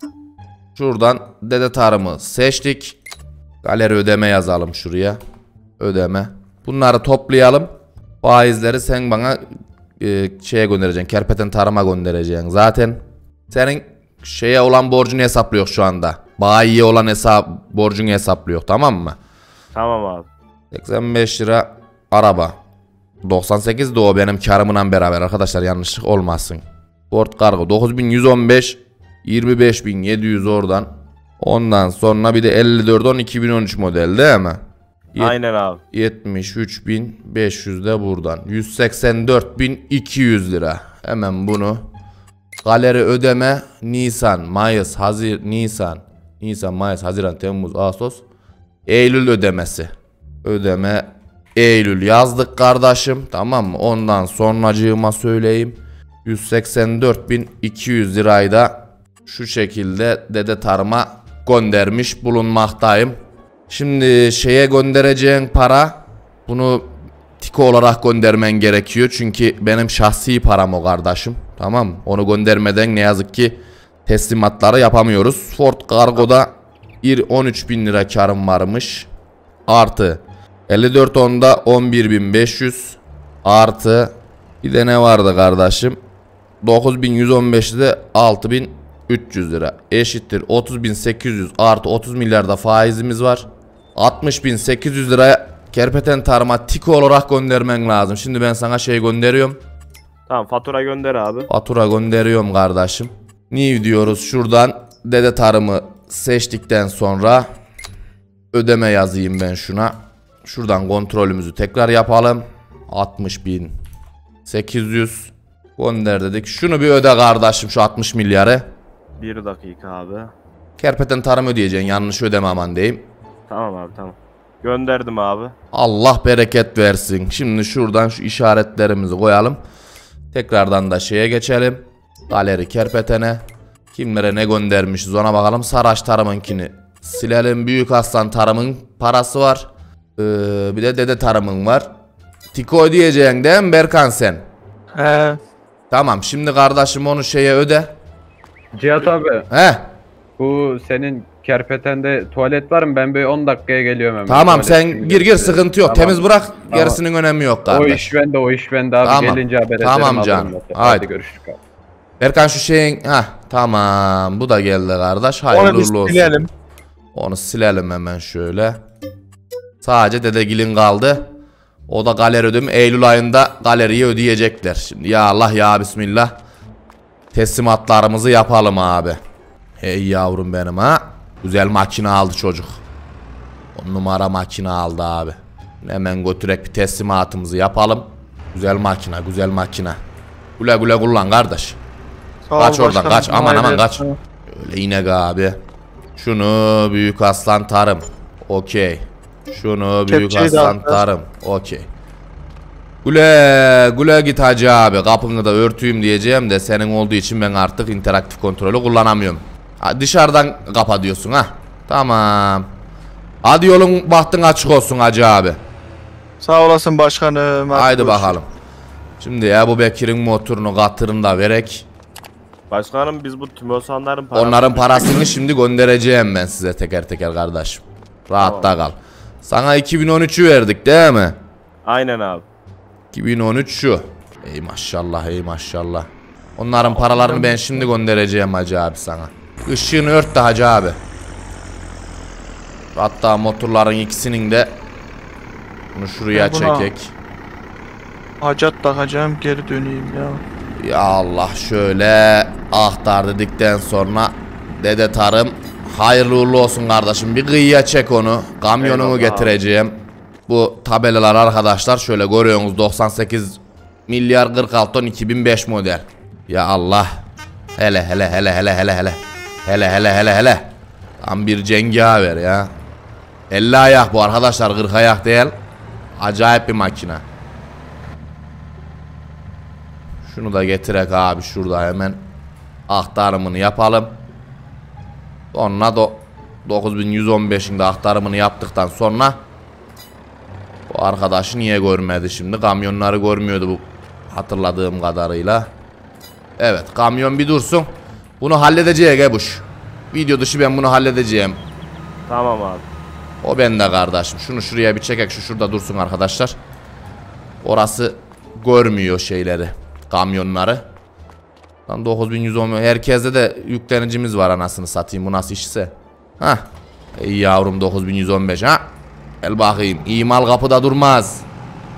şuradan Dede Tarım'ı seçtik. Galeri ödeme yazalım şuraya. Ödeme. Bunları toplayalım. Faizleri sen bana e, şeye göndereceksin. Kerpeten Tarım'a göndereceksin. Zaten senin şeye olan borcunu hesaplıyor şu anda. Bayiye olan hesap borcunu hesaplıyor, tamam mı? Tamam abi. seksen beş lira araba. doksan sekiz de o benim karımla beraber arkadaşlar, yanlışlık olmasın. Ford Cargo dokuz bin yüz on beş, yirmi beş bin yedi yüz oradan. Ondan sonra bir de elli dört on iki bin on üç model değil mi? Aynen abi. yetmiş üç bin beş yüz de buradan. yüz seksen dört bin iki yüz lira. Hemen bunu galeri ödeme Nisan, Mayıs, Hazir, Nisan, Nisan, Mayıs, Haziran, Temmuz, Ağustos, Eylül ödemesi. Ödeme Eylül yazdık kardeşim, tamam mı? Ondan sonracığıma söyleyeyim. yüz seksen dört bin iki yüz lirayı da şu şekilde Dede Tarım'a göndermiş bulunmaktayım. Şimdi şeye göndereceğin para, bunu tiko olarak göndermen gerekiyor. Çünkü benim şahsi param o kardeşim. Tamam mı? Onu göndermeden ne yazık ki teslimatları yapamıyoruz. Ford Cargo'da on üç bin lira karım varmış. Artı elli dört onda on bir bin beş yüz. Artı bir de ne vardı kardeşim? dokuz bin yüz on beşte altı bin üç yüz lira. Eşittir otuz bin sekiz yüz artı otuz milyarda faizimiz var. altmış bin sekiz yüz liraya Kerpeten Tarım'a tiko olarak göndermen lazım. Şimdi ben sana şey gönderiyorum. Tamam, fatura gönder abi. Fatura gönderiyorum kardeşim. New diyoruz şuradan. Dede Tarım'ı seçtikten sonra ödeme yazayım ben şuna. Şuradan kontrolümüzü tekrar yapalım. altmış bin sekiz yüz gönder dedik. Şunu bir öde kardeşim, şu altmış milyarı. Bir dakika abi. Kerpeten Tarım ödeyeceksin, yanlış ödeme aman diyeyim. Tamam abi, tamam. Gönderdim abi. Allah bereket versin. Şimdi şuradan şu işaretlerimizi koyalım. Tekrardan da şeye geçelim. Galeri Kerpeten'e. Kimlere ne göndermişiz ona bakalım. Saraç Tarım'ınkini silelim. Büyük Aslan Tarım'ın parası var. Ee, bir de Dede Tarım'ın var. Tiko ödeyeceksin değil mi Berkan sen? He. Tamam, şimdi kardeşim onu şeye öde. Cihat abi, He. bu senin Kerpeten'de tuvalet var mı? Ben böyle on dakikaya geliyorum hemen. Tamam, Tuvalet sen şimdi gir gir, sıkıntı yok. Tamam. Temiz bırak. Tamam. Gerisinin önemi yok O kardeş. iş bende, o iş bende abi. Tamam. Gelince haber ederim. Tamam alırım canım. zaten. Haydi. Hadi görüşürüz abi. Berkan şu şeyin, ha tamam, bu da geldi kardeş. Hayırlı Onu biz uğurlu olsun. silelim. Onu silelim hemen şöyle. Sadece Dedegil'in kaldı. O da galeri ödüm. Eylül ayında galeriyi ödeyecekler. Şimdi ya Allah ya Bismillah. Teslimatlarımızı yapalım abi. Hey yavrum benim ha. Güzel makine aldı çocuk. On numara makine aldı abi. Hemen götürek bir teslimatımızı yapalım. Güzel makine, güzel makine. Güle güle kullan kardeş. Sağ ol Kaç oradan, başkanım. kaç. Aman, aman, Haydi. kaç. Öyle inek abi. Şunu Büyük Aslan Tarım. Okey. Şunu Büyük Kepçeyi de Aslan al. Tarım. Okey. Güle güle git hacı abi. Kapını da örtüyüm diyeceğim de senin olduğu için ben artık interaktif kontrolü kullanamıyorum. Ha, dışarıdan kapa diyorsun ha. Tamam. Hadi yolun bahtın açık olsun hacı abi. Sağ olasın başkanım. Hadi Haydi görüşürüz. bakalım. Şimdi Ebu Bekir'in motorunu, katırını da verek. Başkanım, biz bu tümosanların parasını... Onların parasını şimdi göndereceğim ben size teker teker kardeşim. Rahatta kal. Sana iki bin on üçü verdik değil mi? Aynen abi. iki bin on üç şu. Ey maşallah, ey maşallah. Onların paralarını ben şimdi göndereceğim hacı abi sana. Işığını ört de hacı abi. Hatta motorların ikisinin de bunu şuraya Ben buna- çekek. Hacat takacağım, geri döneyim ya. Ya Allah, şöyle aktar dedikten sonra Dede Tarım hayırlı uğurlu olsun kardeşim. Bir kıyıya çek onu. Kamyonumu Eyvallah. getireceğim. Bu tabelalar arkadaşlar şöyle görüyorsunuz, doksan sekiz milyar kırk altı ton iki bin beş model. Ya Allah. Hele hele hele hele hele hele. Hele hele hele hele. Tam bir cengaver ya. elli ayak bu arkadaşlar, kırk ayak değil. Acayip bir makine. Şunu da getirek abi şurada hemen aktarımını yapalım. Sonra da dokuz bin yüz on beşin de aktarımını yaptıktan sonra bu arkadaşı niye görmedi şimdi? Kamyonları görmüyordu bu hatırladığım kadarıyla. Evet, kamyon bir dursun. Bunu halledeceğiz Ebuş. Video dışı ben bunu halledeceğim. Tamam abi. O bende kardeşim. Şunu şuraya bir çekek, şu şurada dursun arkadaşlar. Orası görmüyor şeyleri, kamyonları. Lan dokuz bin yüz on, herkeste de yüklenicimiz var anasını satayım, bu nasıl işse. Hah. İyi yavrum, dokuz bin yüz on beş ha. Gel bakayım. İyi mal kapıda durmaz.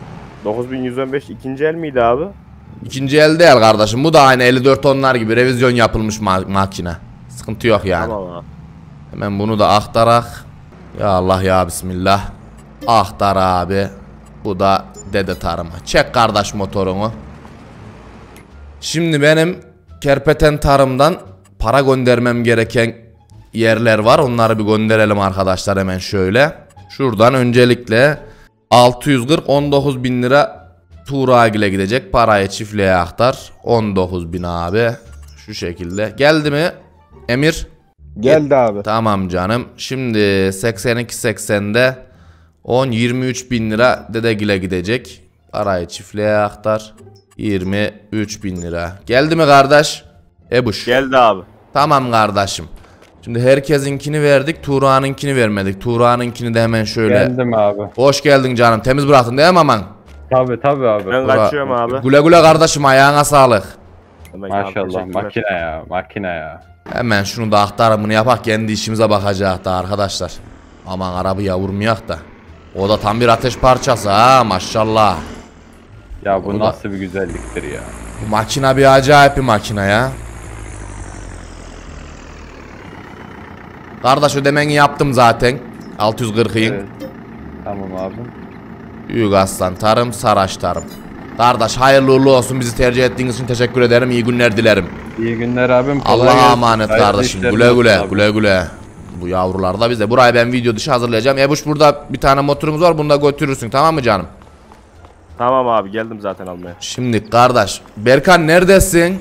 dokuz bin yüz on beş ikinci el miydi abi? İkinci el değil kardeşim. Bu da aynı elli dört onlar gibi revizyon yapılmış ma makine. Sıkıntı yok yani. Tamam abi. Hemen bunu da aktarak. Ya Allah ya bismillah. Aktar abi. Bu da dede tarıma. Çek kardeş motorunu. Şimdi benim Kerpeten tarımdan para göndermem gereken yerler var. Onları bir gönderelim arkadaşlar hemen şöyle. Şuradan öncelikle altı yüz kırk on dokuz bin lira Tuğragil'e gidecek. Parayı çiftliğe aktar. on dokuz bin abi. Şu şekilde. Geldi mi Emir? Geldi abi. Tamam canım. Şimdi seksen iki seksende on yirmi üç bin lira Dedegil'e gidecek. Parayı çiftliğe aktar. yirmi üç bin lira. Geldi mi kardeş? Ebuş. Geldi abi. Tamam kardeşim. Şimdi herkesinkini verdik. Tuğra'nınkini vermedik. Tuğra'nınkini de hemen şöyle. Geldim abi. Hoş geldin canım. Temiz bıraktın değil mi aman? Tabi tabi abi. Ben Tuğra- kaçıyorum abi. Güle güle kardeşim, ayağına sağlık. Demek abi, Maşallah teşekkürler. makine ya makine ya. Hemen şunu da aktarımını yapak, kendi işimize bakacak da arkadaşlar. Aman arabaya vurmayak da. O da tam bir ateş parçası ha maşallah. Ya bu O da- nasıl bir güzelliktir ya. Bu makine bir acayip bir makine ya. Kardeş ödemeni yaptım zaten. altı yüz kırk'ın. Evet. Tamam abi. Büyük Aslan Tarım, Saraç Tarım. Kardeş hayırlı uğurlu olsun, bizi tercih ettiğiniz için teşekkür ederim. İyi günler dilerim. İyi günler abim. kolay Allah'a gelsin. emanet Hayırlı kardeşim. işlerin Güle olsun güle, abi. güle güle. Bu yavrular da bize. Burayı ben video dışı hazırlayacağım. Ebuş burada bir tane motorumuz var. Bunu da götürürsün, tamam mı canım? Tamam abi, geldim zaten almaya. Şimdi kardeş, Berkan neredesin?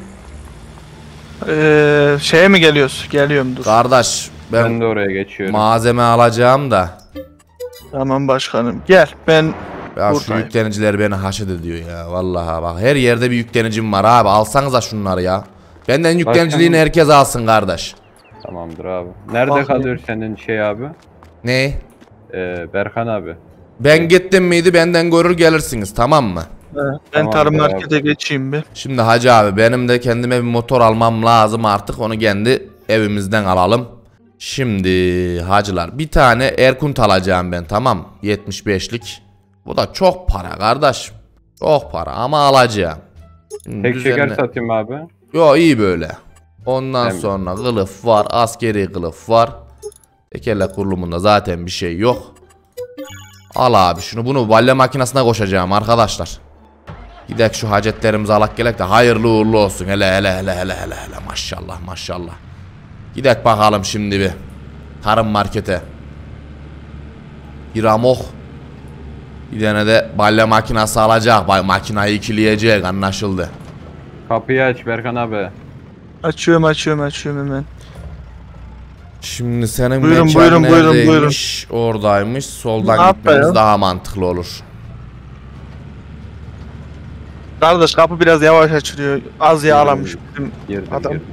Ee, şeye mi geliyoruz? Geliyorum dur. Kardeş ben, Ben de oraya geçiyorum. malzeme alacağım da. Tamam başkanım. Gel ben Ya şu buradayım. yükleniciler beni haşet ediyor ya. Vallahi bak, her yerde bir yüklenicim var abi. Alsanıza şunları ya. Benden yükleniciliğini Başkanım. herkes alsın kardeş. Tamamdır abi. Nerede Bak- kalıyor senin şey abi? Ne? Ee, Berkan abi. Ben gittim miydi benden görür gelirsiniz, tamam mı? He, ben Tamam, tarım beraber. markete geçeyim bir. Şimdi hacı abi, benim de kendime bir motor almam lazım artık. Onu kendi evimizden alalım. Şimdi hacılar, bir tane Erkunt alacağım ben, tamam. yetmiş beşlik. Bu da çok para kardeş. Çok para ama alacağım. Şimdi Tek düzenle- şeker satayım abi. Yo iyi böyle. Ondan Hem- sonra kılıf var, askeri kılıf var. Tekerlek kurulumunda zaten bir şey yok. Al abi şunu, bunu balya makinesine koşacağım arkadaşlar. Gidek şu hacetlerimizi alak gelek de hayırlı uğurlu olsun. Hele hele hele hele hele hele maşallah maşallah. Gidek bakalım şimdi bir tarım markete. Bir amok. Bir tane de balya makinesi alacak. Bay makinayı ikileyecek, anlaşıldı. Kapıyı aç Berkan abi. Açıyorum açıyorum açıyorum hemen. Şimdi senin Buyurun, mekan buyurun, buyurun, neredeymiş? Oradaymış. Soldan Ne gitmemiz yapayım? daha mantıklı olur. Kardeş kapı biraz yavaş açılıyor. Az yağlamış bizim Girdim adam. girdim.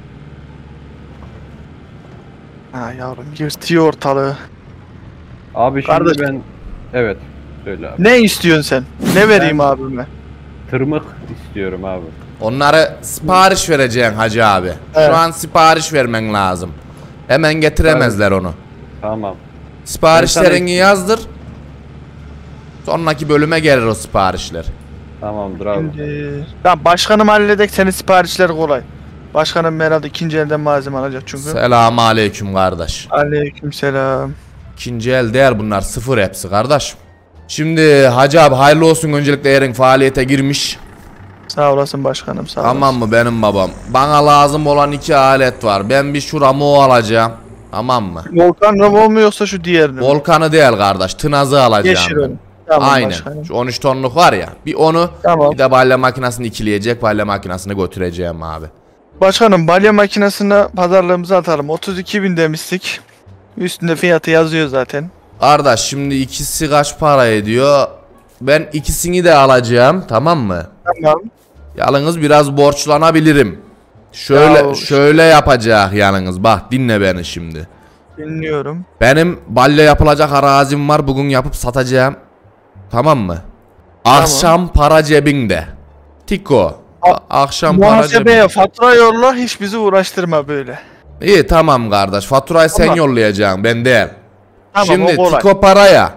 Ha yavrum yırtıyor ortalığı. Abi şimdi Kardeş- ben... Evet. Söyle abi. Ne istiyorsun sen? Ne vereyim abime? Tırmık istiyorum abi. Onları sipariş vereceksin hacı abi. Evet. Şu an sipariş vermen lazım. Hemen getiremezler onu. Tamam. Siparişlerini Ben yazdır. Sonraki bölüme gelir o siparişler. Tamamdır abi. Şimdi... Tamam başkanım halledek, senin siparişler kolay. Başkanım herhalde ikinci elden malzeme alacak çünkü. Selamun aleyküm kardeş. Aleykümselam. İkinci el değer bunlar, sıfır hepsi kardeş. Şimdi hacı abi hayırlı olsun, öncelikle yerin faaliyete girmiş. Sağ olasın başkanım, sağ olasın. Tamam mı benim babam? Bana lazım olan iki alet var. Ben bir şu Ramo alacağım. Tamam mı? Volkan Ramo mu yoksa şu diğerini mi? Volkan'ı değil kardeş. Tınaz'ı alacağım Yeşil ben. onu. Tamam Aynen. başkanım. Şu on üç tonluk var ya. Bir onu, Tamam. bir de balya makinesini ikileyecek. Balya makinesini götüreceğim abi. Başkanım balya makinesine pazarlığımızı atalım. otuz iki bin demiştik. Üstünde fiyatı yazıyor zaten. Kardeş şimdi ikisi kaç para ediyor? Ben ikisini de alacağım, tamam mı? Tamam. Yalnız biraz borçlanabilirim. Şöyle Ya, şöyle yapacak yalnız. Bak dinle beni şimdi. Dinliyorum. Benim balya yapılacak arazim var. Bugün yapıp satacağım. Tamam mı? Akşam para cebinde. Tiko. A- akşam para Muhasebeye cebinde. fatura yolla, hiç bizi uğraştırma böyle. İyi tamam kardeş. Faturayı sen Tamam. yollayacaksın, ben değil. Tamam, Şimdi o kolay. Tiko paraya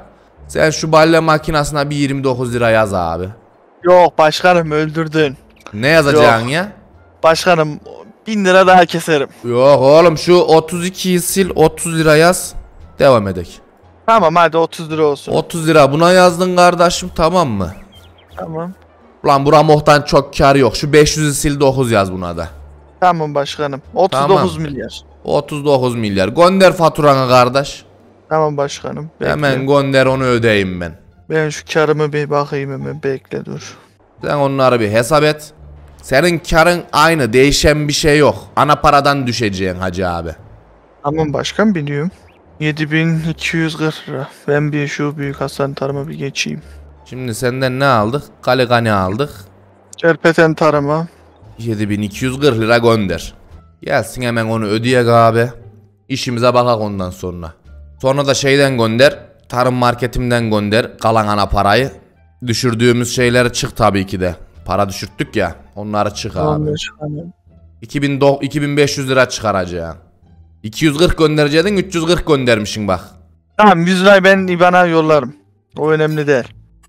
Sen şu balya makinasına bir yirmi dokuz lira yaz abi. Yok başkanım öldürdün. Ne yazacaksın ya? Başkanım bin lira daha keserim. Yok oğlum şu otuz ikiyi sil, otuz lira yaz. Devam edek. Tamam hadi otuz lira olsun. otuz lira buna yazdın kardeşim, tamam mı? Tamam. Ulan bura muhtan çok kar yok. Şu beş yüzü sil, dokuz yaz buna da. Tamam başkanım. otuz dokuz milyar. otuz dokuz milyar. Gönder faturanı kardeş. Tamam başkanım. Bekle. Hemen gönder, onu ödeyeyim ben. Ben şu karımı bir bakayım hemen, bekle dur. Sen onları bir hesap et. Senin karın aynı, değişen bir şey yok. Ana paradan düşeceksin hacı abi. Tamam başkan biliyorum. yedi bin iki yüz kırk lira. Ben bir şu büyük Hasan tarıma bir geçeyim. Şimdi senden ne aldık? Kaligani aldık. Kerpeten tarıma. yedi bin iki yüz kırk lira gönder. Gelsin hemen onu ödeyek abi. İşimize bakak ondan sonra. Sonra da şeyden gönder. Tarım marketimden gönder. Kalan ana parayı. Düşürdüğümüz şeyleri çık tabii ki de. Para düşürttük ya. Onları çık Tamam abi. başkanım. iki bin do- iki bin beş yüz lira çıkaracaksın. iki yüz kırk göndereceydin, üç yüz kırk göndermişsin bak. Tamam yüz lirayı ben İBAN'a yollarım. O önemli değil.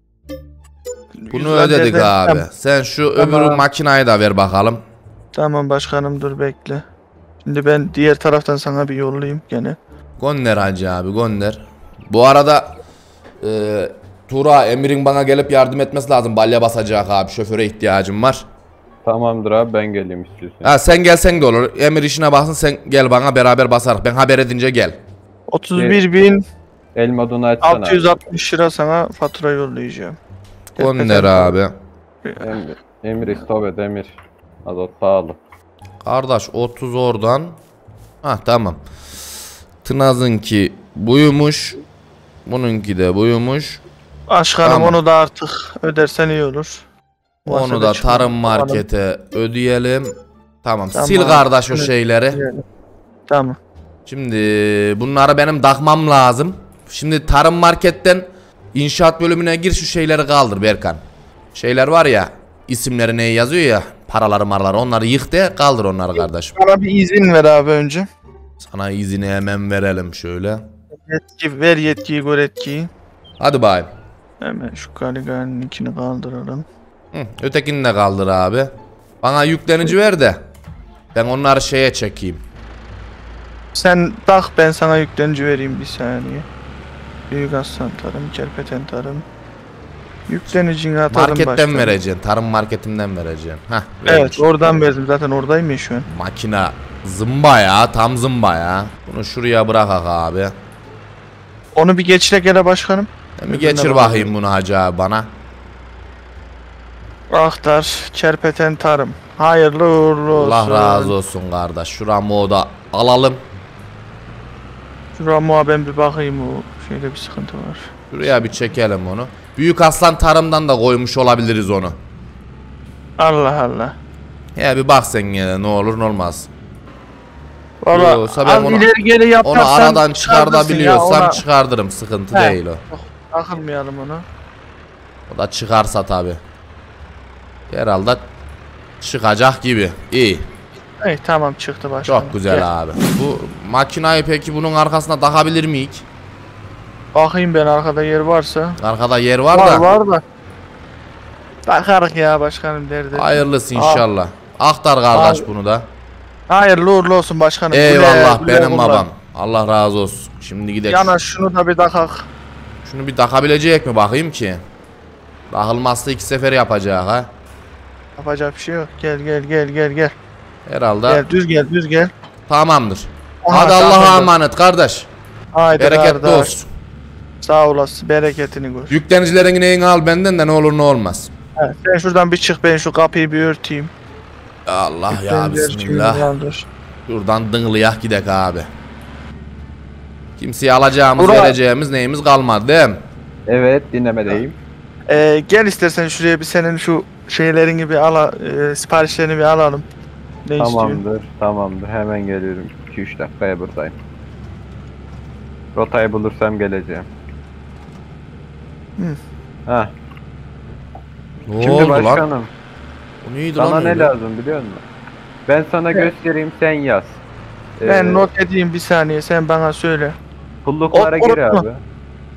Bunu yüz lira ödedik derden- abi. Tamam. Sen şu Tamam. öbürü makinayı da ver bakalım. Tamam başkanım dur bekle. Şimdi ben diğer taraftan sana bir yollayayım gene. Gönder hacı abi, gönder. Bu arada e, Tura, Emir'in bana gelip yardım etmesi lazım. Balya basacak abi, şoföre ihtiyacım var. Tamamdır abi, ben geleyim istiyorsan. Ha, sen gelsen de olur. Emir işine baksın, sen gel bana beraber basarız. Ben haber edince gel. otuz bir bin El modunu açsana. altı yüz altmış lira sana fatura yollayacağım. Gönder abi. Emir, Emir istop et Emir. Azot pahalı. Kardeş otuz oradan. Ha tamam. Tınaz'ınki buymuş. Bununki de buymuş. Başkanım Tamam. onu da artık ödersen iyi olur. Onu da Muhasebe çıkıyor. tarım markete ödeyelim. Tamam. Tamam. Sil kardeş o Evet. şeyleri. Tamam. Şimdi bunları benim takmam lazım. Şimdi tarım marketten inşaat bölümüne gir, şu şeyleri kaldır Berkan. Şeyler var ya, isimleri ne yazıyor ya, paraları marları, onları yık de kaldır onları kardeşim. Bana bir izin ver abi önce. Sana izini hemen verelim şöyle. Yetki, ver yetkiyi, gör etkiyi. Hadi bayım. Hemen şu Kaligan'ın ikini kaldıralım. Hı, ötekini de kaldır abi. Bana yüklenici ver de ben onları şeye çekeyim. Sen tak, ben sana yüklenici vereyim bir saniye. Büyük Aslan tarım, Kerpeten tarım. Yüklenicini atalım Marketten başkanım. vereceksin. Tarım marketinden vereceksin. Hah, Evet vermiş. oradan verdim, zaten oradayım ya şu an. Makina zımba ya, tam zımba ya. Bunu şuraya bırakak abi. Onu bir geçle gele başkanım. Bir geçir bakayım bunu hacı abi bana. Aktar, Kerpeten tarım. Hayırlı uğurlu olsun. Allah razı olsun kardeş. Şuramı da alalım. Şuraya ben bir bakayım, o şeyde bir sıkıntı var. Şuraya bir çekelim onu. Büyük Aslan Tarım'dan da koymuş olabiliriz onu. Allah Allah. Ya bir bak sen yine, ne olur ne olmaz. Valla Yoksa ben az onu- ileri geri Onu yaparsan aradan çıkartırsın ya, çıkartabiliyorsam ona çıkardırım, sıkıntı He. değil o. takılmayalım ona. O da çıkarsa tabi. Herhalde çıkacak gibi. İyi. Hey tamam, çıktı başkanım. Çok güzel Gel. abi. Bu makinayı peki bunun arkasına takabilir miyik? Bakayım ben, arkada yer varsa. Arkada yer var, Var da. var da. Takarık ya başkanım derdi. Hayırlısı inşallah. Aktar kardeş Abi. bunu da. Hayırlı uğurlu olsun başkanım. Eyvallah, Güle- güle benim kullan. babam. Allah razı olsun. Şimdi gidelim. Yana şunu da bir takak. Şunu bir takabilecek mi bakayım ki? Takılmazsa iki sefer yapacak ha. Yapacak bir şey yok. Gel gel gel gel gel. Herhalde Gel düz gel düz gel. tamamdır. Aha, Hadi Allah'a takıldı. emanet kardeş. Haydi Bereketli kardeş. olsun. Sağ olasın, bereketini gör. Yüklenicilerin neyini al benden de, ne olur ne olmaz. Evet, sen şuradan bir çık, ben şu kapıyı bir örteyim. Allah ya Yükleniciler bismillah. şimdi yandır. Şuradan dınglayak gidek abi. Kimseye alacağımız, Bura- vereceğimiz neyimiz kalmadı değil mi? Evet, dinlemedeyim. Ee, gel istersen şuraya bir senin şu şeylerini bir ala, e, siparişlerini bir alalım. Ne istiyorsun? Tamamdır, tamamdır. Hemen geliyorum. iki üç dakikaya buradayım. Rotayı bulursam geleceğim. Hı. Hah. Ne Şimdi oldu lan? başkanım, Bu neydi sana lan ne öyle? lazım biliyor musun? Ben sana göstereyim, sen yaz. Ben Ee, not edeyim bir saniye, sen bana söyle. Pulluklara O- gir unutma. abi.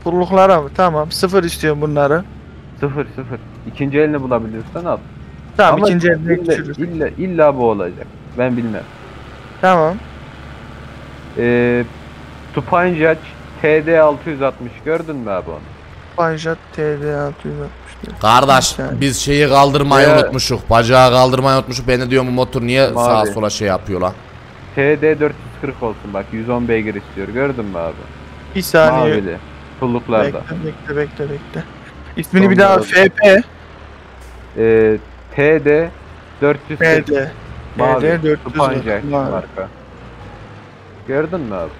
Pulluklara mı? Tamam. Sıfır istiyorum bunları. Sıfır sıfır. İkinci elini bulabiliyorsan al. Tamam Ama ikinci elde illa, düşürürüz. illa, illa bu olacak. Ben bilmem. Tamam. Ee, Tupancaç T D altı yüz altmış gördün mü abi onu? Panjat T D altı yüz altmış. Kardeş Yani. biz şeyi kaldırmayı Ya- unutmuşuk. Bacağı kaldırmayı unutmuşuk. Ben de diyorum bu motor niye Mavi. sağa sola şey yapıyor lan. T D dört yüz kırk olsun bak, yüz on beygir istiyor, gördün mü abi? Bir saniye. Mavili. Pulluklarda. Bekle bekle bekle bekle. İsmini bir Sonra- daha F P. Ee, T D dört yüz kırk. T D. Mavi. T D dört yüz Tupancaç kırk. Mavi. marka. Gördün mü abi?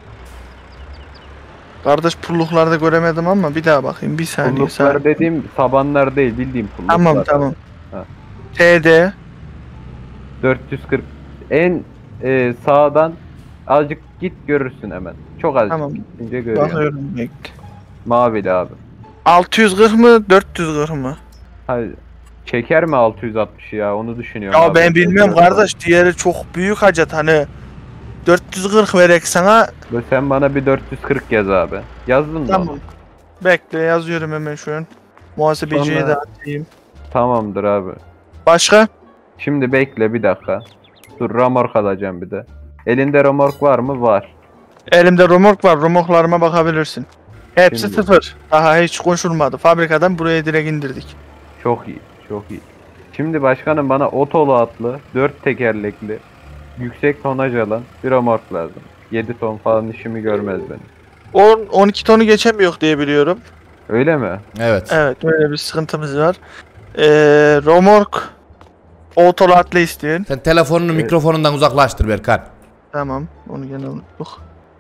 Kardeş pulluklarda göremedim ama bir daha bakayım. Bir saniye. Pulluklar saniye. dediğim sabanlar değil, bildiğim pulluklar. Tamam tamam. Ha. T D. dört yüz kırk. En e, sağdan azıcık git görürsün hemen. Çok azıcık Tamam. gittince görüyorsun. Bakıyorum bekle. Mavili abi. altı yüz kırk mı dört yüz kırk mı? Hayır. Çeker mi altı yüz altmışı ya, onu düşünüyorum. Ya abi. ben bilmiyorum kardeş, diğeri çok büyük hacet, hani dört yüz kırk verek sana. Ve sen bana bir dört yüz kırk yaz abi. Yazdın mı? Tamam. onu? Bekle yazıyorum hemen şu an. Muhasebeciye Sonra- de atayım. Tamamdır abi. Başka? Şimdi bekle bir dakika. Dur, ramork alacağım bir de. Elinde ramork var mı? Var. Elimde romork var, romorklarıma bakabilirsin. Hepsi Şimdi- sıfır. Daha hiç konuşulmadı. Fabrikadan buraya direkt indirdik. Çok iyi. Çok iyi. Şimdi başkanım bana otolu atlı, dört tekerlekli, yüksek tonaj alan bir ramork lazım. yedi ton falan işimi görmez benim. on on iki tonu geçemiyor diye biliyorum. Öyle mi? Evet. Evet, öyle bir sıkıntımız var. Ee, romork otolu atlı isteyen. Sen telefonunu Evet. mikrofonundan uzaklaştır Berkan. Tamam, onu gene unuttuk.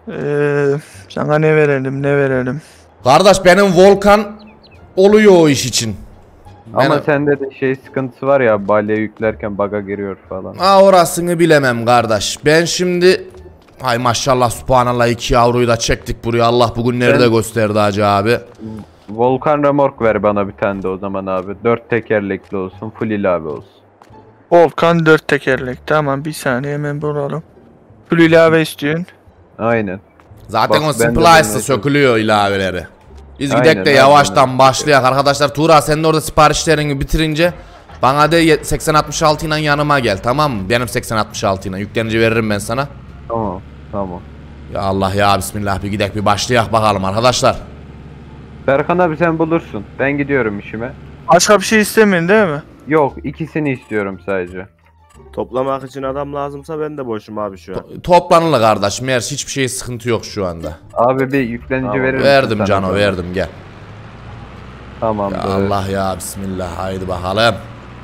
Ee, sana ne verelim, ne verelim? Kardeş benim Volkan oluyor o iş için. Ama Ben- sende de şey sıkıntısı var ya, balya yüklerken baga giriyor falan. Ha orasını bilemem kardeş. Ben şimdi hay maşallah subhanallah iki yavruyu da çektik buraya. Allah bugün nerede Ben- gösterdi hacı abi. Volkan remork ver bana bir tane de o zaman abi. Dört tekerlekli olsun, full ilave olsun. Volkan dört tekerlek. Tamam, bir saniye hemen bulalım. Full ilave istiyorsun. Aynen. Zaten Bak, o ben de splice'la bunu- sökülüyor ilaveleri. Biz Aynen, gidek de aynen, yavaştan aynen. başlayak arkadaşlar. Tuğra sen de orada siparişlerini bitirince bana de seksen altmış altı ile yanıma gel, tamam mı? Benim seksen altmış altı ile yüklenince veririm ben sana. Tamam. Tamam. Ya Allah ya bismillah, bir gidek bir başlayak bakalım arkadaşlar. Berkan abi sen bulursun. Ben gidiyorum işime. Başka bir şey istemiyorsun değil mi? Yok, ikisini istiyorum sadece. Toplamak için adam lazımsa ben de boşum abi şu an. Toplanılı kardeşim, eğer hiç hiçbir şey sıkıntı yok şu anda. Abi bir yüklenici Tamam. verir misin Verdim sana Cano, da? verdim, gel. Tamamdır. Ya Allah ya bismillah, haydi bakalım.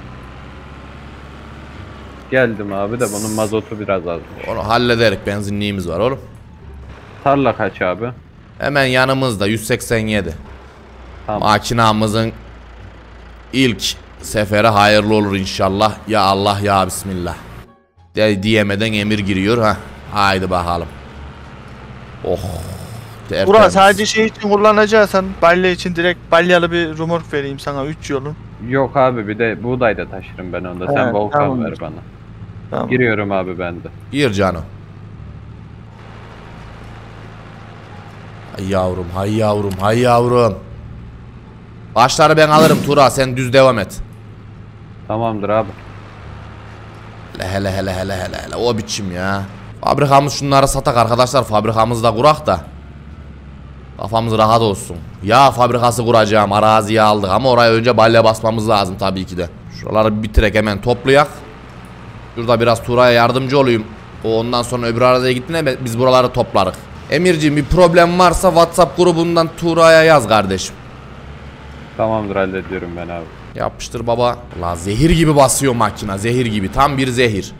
Geldim abi de bunun mazotu biraz az. Onu hallederik, benzinliğimiz var oğlum. Tarla kaç abi? Hemen yanımızda yüz seksen yedi. Tamam. Makinamızın ilk seferi hayırlı olur inşallah. Ya Allah ya bismillah. De diyemeden emir giriyor ha. Haydi bakalım. Oh. tertemiz. Burak sadece şey için kullanacaksan balya için direkt balyalı bir romork vereyim sana, üç yolun. Yok abi, bir de buğday da taşırım ben onda. Sen Evet, Volkan tamam. ver bana. Tamam. Giriyorum abi ben de. Gir Cano. Hay yavrum, hay yavrum, hay yavrum. Başları ben alırım Tura, sen düz devam et. Tamamdır abi. Hele hele hele hele hele hele o biçim ya. Fabrikamız şunları satak arkadaşlar, fabrikamızı da kurak da kafamız rahat olsun. Yağ fabrikası kuracağım, araziye aldık ama oraya önce balya basmamız lazım tabii ki de. Şuraları bir bitirek hemen toplayak. Şurada biraz Tura'ya yardımcı olayım. O ondan sonra öbür araziye gittiğinde biz buraları toplarız. Emirciğim bir problem varsa WhatsApp grubundan Tura'ya yaz kardeşim. Tamamdır, hallediyorum ben abi. Yapıştır baba. La zehir gibi basıyor makina, zehir gibi, tam bir zehir.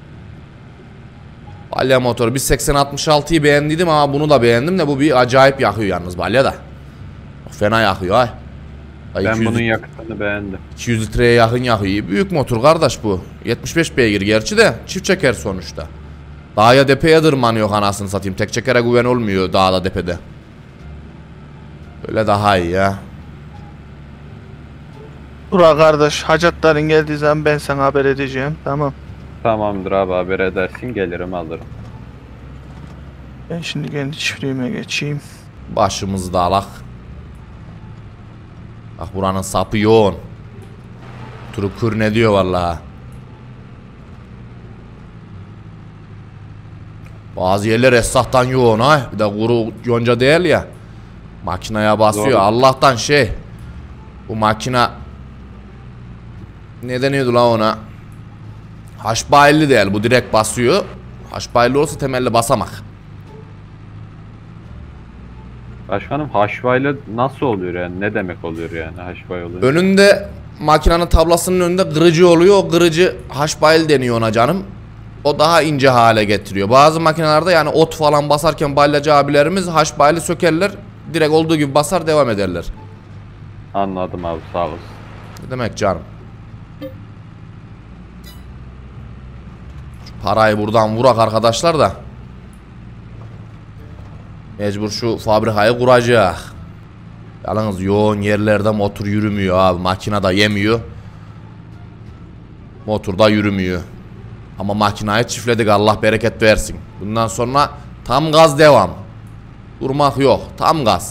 Balya motoru, biz seksen altmış altıyı beğendiydim ama bunu da beğendim de bu bir acayip yakıyor yalnız balya da. Fena yakıyor ay. Ay Ben iki yüz bunun yakıtını beğendim. iki yüz litreye yakın yakıyor. Büyük motor kardeş bu. yetmiş beş beygir gerçi de çift çeker sonuçta. Dağa depeye tırmanıyor anasını satayım. Tek çekere güven olmuyor dağda depede. Öyle daha iyi ya. Burak kardeş, hacatların geldiği zaman ben sana haber edeceğim, tamam. Tamamdır abi, haber edersin, gelirim alırım. Ben şimdi kendi çiftliğime geçeyim. Başımızı da alak. Bak buranın sapı yoğun. Turu kür ne diyor vallahi. Bazı yerler esnaftan yoğun ha. Bir de kuru yonca değil ya. Makineye basıyor. Doğru. Allah'tan şey. Bu makina ne deniyordu la ona? Haşbaylı değil. Bu direkt basıyor. Haşbaylı olsa temelli basamak. Başkanım haşvayla nasıl oluyor yani? Ne demek oluyor yani haşvay oluyor? Önünde makinenin tablasının önünde kırıcı oluyor. O kırıcı haşbaylı deniyor ona canım. O daha ince hale getiriyor. Bazı makinelerde yani ot falan basarken balyacı abilerimiz haşbaylı sökerler. Direkt olduğu gibi basar devam ederler. Anladım abi, sağ olasın. Ne demek canım? Şu parayı buradan vurak arkadaşlar da. Mecbur şu fabrikayı kuracak. Yalnız yoğun yerlerde motor yürümüyor abi. Makine da yemiyor. Motor da yürümüyor. Ama makinayı çiftledik, Allah bereket versin. Bundan sonra tam gaz devam. Durmak yok, tam gaz.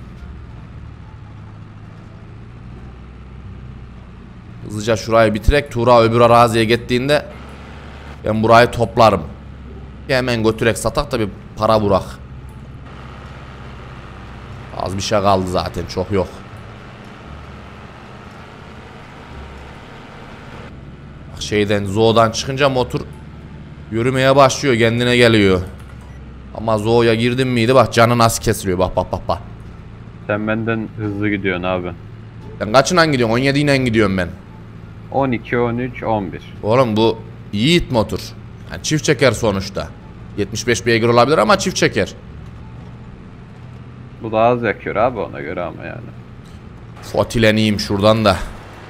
Hızlıca şurayı bitirek, Tuğra öbür araziye gittiğinde ben burayı toplarım. Hemen götürek satak da bir para burak. Az bir şey kaldı zaten, çok yok. Bak şeyden, Zoo'dan çıkınca motor yürümeye başlıyor, kendine geliyor. Ama Zoo'ya girdin miydi bak canı nasıl kesiliyor, bak bak bak bak. Sen benden hızlı gidiyorsun abi. Sen kaçından gidiyorsun? on yedi ile gidiyorum ben. on iki, on üç, on bir. Oğlum bu yiğit motor. Yani çift çeker sonuçta. yetmiş beş beygir olabilir ama çift çeker. Bu da az yakıyor abi ona göre ama yani. Fotileneyim şuradan da.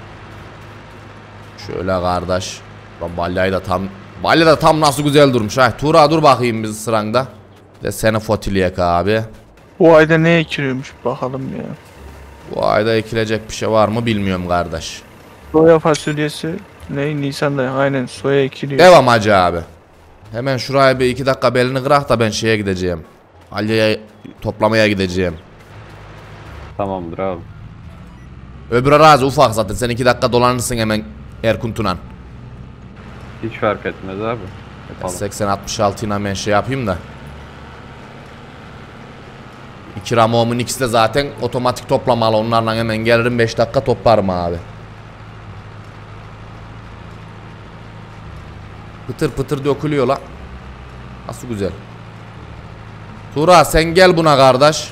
Şöyle kardeş. Lan balyayı da tam balya da tam nasıl güzel durmuş ha. Tuğra dur bakayım biz sıranda. De seni fotileyek abi. Bu ayda ne ekiliyormuş bakalım ya. Bu ayda ekilecek bir şey var mı bilmiyorum kardeş. Soya fasulyesi ne, Nisan'da aynen soya ekiliyor. Devam hacı abi. Hemen şuraya bir iki dakika belini kırak da ben şeye gideceğim. Balyayı toplamaya gideceğim. Tamamdır abi. Öbür arazi ufak zaten, sen iki dakika dolanırsın hemen Erkuntunan. Hiç fark etmez abi. Yapalım. seksen altmış altı ile ben şey yapayım da. İki Ramo'mun ikisi de zaten otomatik toplamalı, onlarla hemen gelirim beş dakika toplarım abi. Pıtır pıtır dökülüyor la. Nasıl güzel. Tuğra sen gel buna kardeş.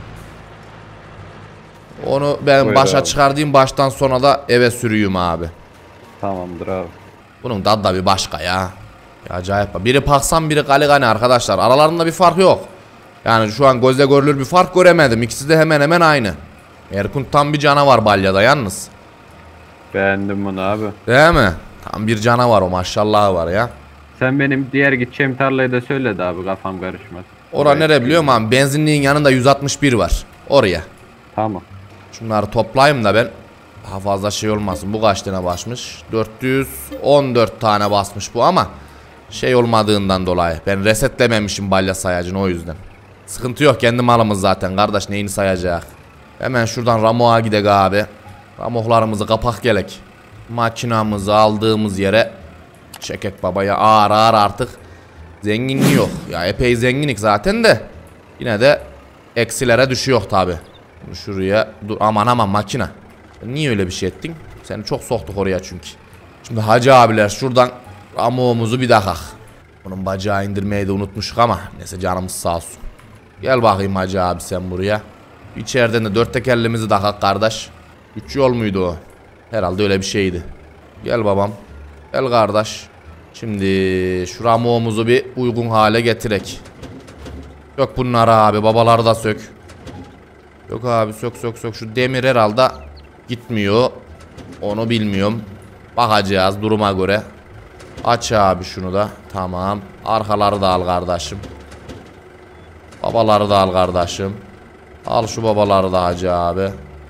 Onu ben Buyur başa abi. çıkardığım baştan sonra da eve sürüyüm abi. Tamamdır abi. Bunun tadı da bir başka ya. Ya acayip. Biri paksan biri kaligani arkadaşlar. Aralarında bir fark yok. Yani şu an gözle görülür bir fark göremedim. İkisi de hemen hemen aynı. Erkun tam bir canavar balyada yalnız. Beğendim bunu abi. Değil mi? Tam bir canavar o, maşallah var ya. Sen benim diğer gideceğim tarlayı da söyle de abi, kafam karışmaz. Ora nere biliyor musun abi? Benzinliğin yanında yüz altmış bir var. Oraya. Tamam. Şunları toplayayım da ben. Daha fazla şey olmasın. Bu kaç tane basmış? dört yüz on dört tane basmış bu ama şey olmadığından dolayı. Ben resetlememişim balya sayacını, o yüzden. Sıkıntı yok, kendi malımız zaten kardeş, neyini sayacak. Hemen şuradan Ramo'a gidek abi. Ramoklarımızı kapak gelek. Makinamızı aldığımız yere çekek babaya, ağır ağır artık. Zenginliği yok. Ya epey zenginlik zaten de. Yine de eksilere düşüyor tabi. Şuraya dur, aman aman makina. Niye öyle bir şey ettin? Seni çok soktuk oraya çünkü. Şimdi hacı abiler şuradan Ramo'muzu bir dakika. Bunun bacağı indirmeyi de unutmuşuk ama neyse, canımız sağ olsun. Gel bakayım hacı abi sen buraya. İçeriden de dört tekerlimizi takak kardeş. Üç yol muydu o? Herhalde öyle bir şeydi. Gel babam. Gel kardeş. Şimdi şu Ramo'muzu bir uygun hale getirek. Sök bunları abi, babaları da sök. Yok abi, sök sök sök. Şu demir herhalde gitmiyor. Onu bilmiyorum. Bakacağız duruma göre. Aç abi şunu da. Tamam. Arkaları da al kardeşim. Babaları da al kardeşim. Al şu babaları da hacı abi.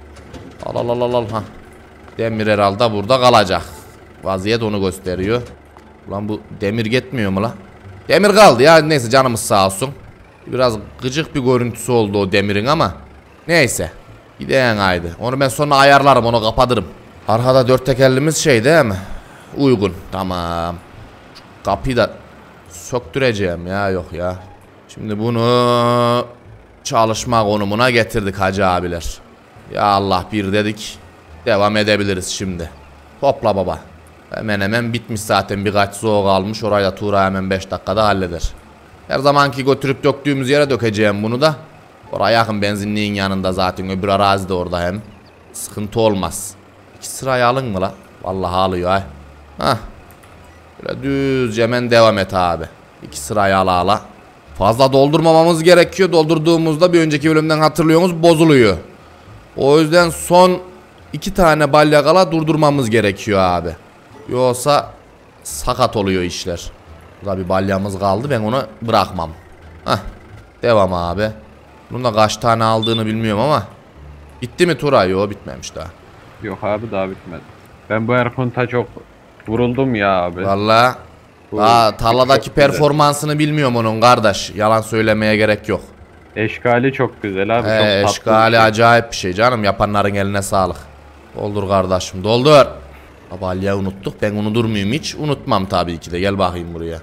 Al al al al al. Hah. Demir herhalde burada kalacak. Vaziyet onu gösteriyor. Ulan bu demir gitmiyor mu la? Demir kaldı ya, neyse canımız sağ olsun. Biraz gıcık bir görüntüsü oldu o demirin ama neyse. Gideyen haydi. Onu ben sonra ayarlarım, onu kapatırım. Arkada dört tekerlimiz şey değil mi? Uygun. Tamam. Şu kapıyı da söktüreceğim ya, yok ya. Şimdi bunu çalışma konumuna getirdik hacı abiler. Ya Allah bir dedik. Devam edebiliriz şimdi. Topla baba. Hemen hemen bitmiş zaten, birkaç soğuk almış. Orayı da Tuğra hemen beş dakikada halleder. Her zamanki götürüp döktüğümüz yere dökeceğim bunu da. Oraya yakın, benzinliğin yanında zaten, öbür arazi de orada hem. Sıkıntı olmaz. İki sırayı alın mı la? Vallahi alıyor ay. Hah. Böyle düzce hemen devam et abi. İki sırayı ala ala. Fazla doldurmamamız gerekiyor. Doldurduğumuzda bir önceki bölümden hatırlıyorsunuz, bozuluyor. O yüzden son iki tane balya kala durdurmamız gerekiyor abi. Yoksa sakat oluyor işler. Burada bir balyamız kaldı, ben onu bırakmam. Hah. Devam abi. Bunun da kaç tane aldığını bilmiyorum ama. Bitti mi Turay? Yok, bitmemiş daha. Yok abi, daha bitmedi. Ben bu Erkunt'a çok vuruldum ya abi. Vallahi daha tarladaki çok güzel. performansını bilmiyorum onun kardeş. Yalan söylemeye gerek yok. Eşkali çok güzel abi. He, çok tatlı eşkali bir şey. acayip bir şey canım. Yapanların eline sağlık. Doldur kardeşim, doldur. Balya unuttuk. Ben unutur muyum hiç? Unutmam tabii ki de. Gel bakayım buraya.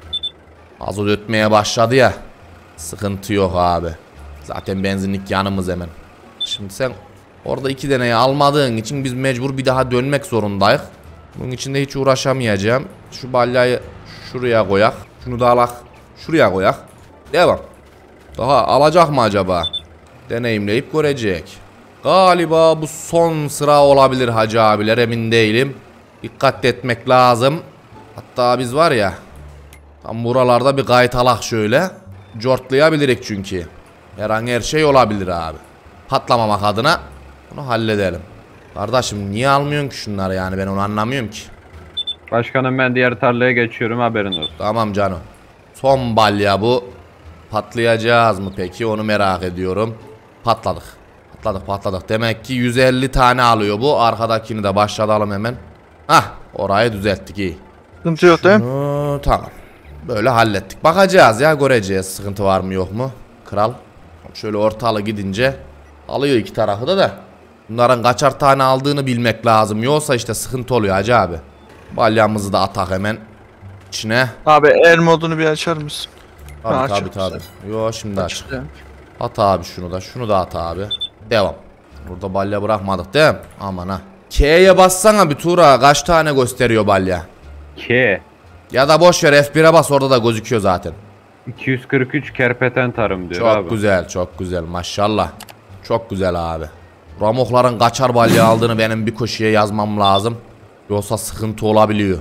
Azot ötmeye başladı ya. Sıkıntı yok abi. Zaten benzinlik yanımız hemen. Şimdi sen orada iki deneyi almadığın için biz mecbur bir daha dönmek zorundayız. Bunun için de hiç uğraşamayacağım. Şu balyayı şuraya koyak. Şunu da alak. Şuraya koyak. Devam. Daha alacak mı acaba? Deneyimleyip görecek. Galiba bu son sıra olabilir hacı abiler, emin değilim. Dikkat etmek lazım. Hatta biz var ya, tam buralarda bir kaytalak şöyle. Cortlayabilirik çünkü. Her an her şey olabilir abi. Patlamamak adına bunu halledelim. Kardeşim niye almıyorsun ki şunları, yani ben onu anlamıyorum ki. Başkanım, ben diğer tarlaya geçiyorum, haberin olsun. Tamam canım. Son balya bu. Patlayacağız mı peki, onu merak ediyorum. Patladık. Patladık patladık. Demek ki yüz elli tane alıyor bu. Arkadakini de başlayalım hemen. Hah, orayı düzelttik, iyi. Sıkıntı yok değil mi? Şunu, tamam. Böyle hallettik. Bakacağız ya, göreceğiz sıkıntı var mı yok mu. Kral. Şöyle ortalı gidince alıyor iki tarafı da da. Bunların kaçar tane aldığını bilmek lazım. Yoksa işte sıkıntı oluyor hacı abi. Balyamızı da atak hemen içine. Abi el modunu bir açar mısın? Tabii Ha, tabii açık tabii. Yo şimdi aç. Açacağım. At abi şunu da. Şunu da at abi. Devam. Burada balya bırakmadık değil mi? Aman ha. K'ye bassana bir Tuğra. Kaç tane gösteriyor balya? K. Ya da boş ver, F bir'e bas, orada da gözüküyor zaten. iki yüz kırk üç kerpeten tarım diyor Çok abi. güzel, çok güzel maşallah. Çok güzel abi. Ramokların kaçar balya aldığını benim bir köşeye yazmam lazım. Yoksa sıkıntı olabiliyor.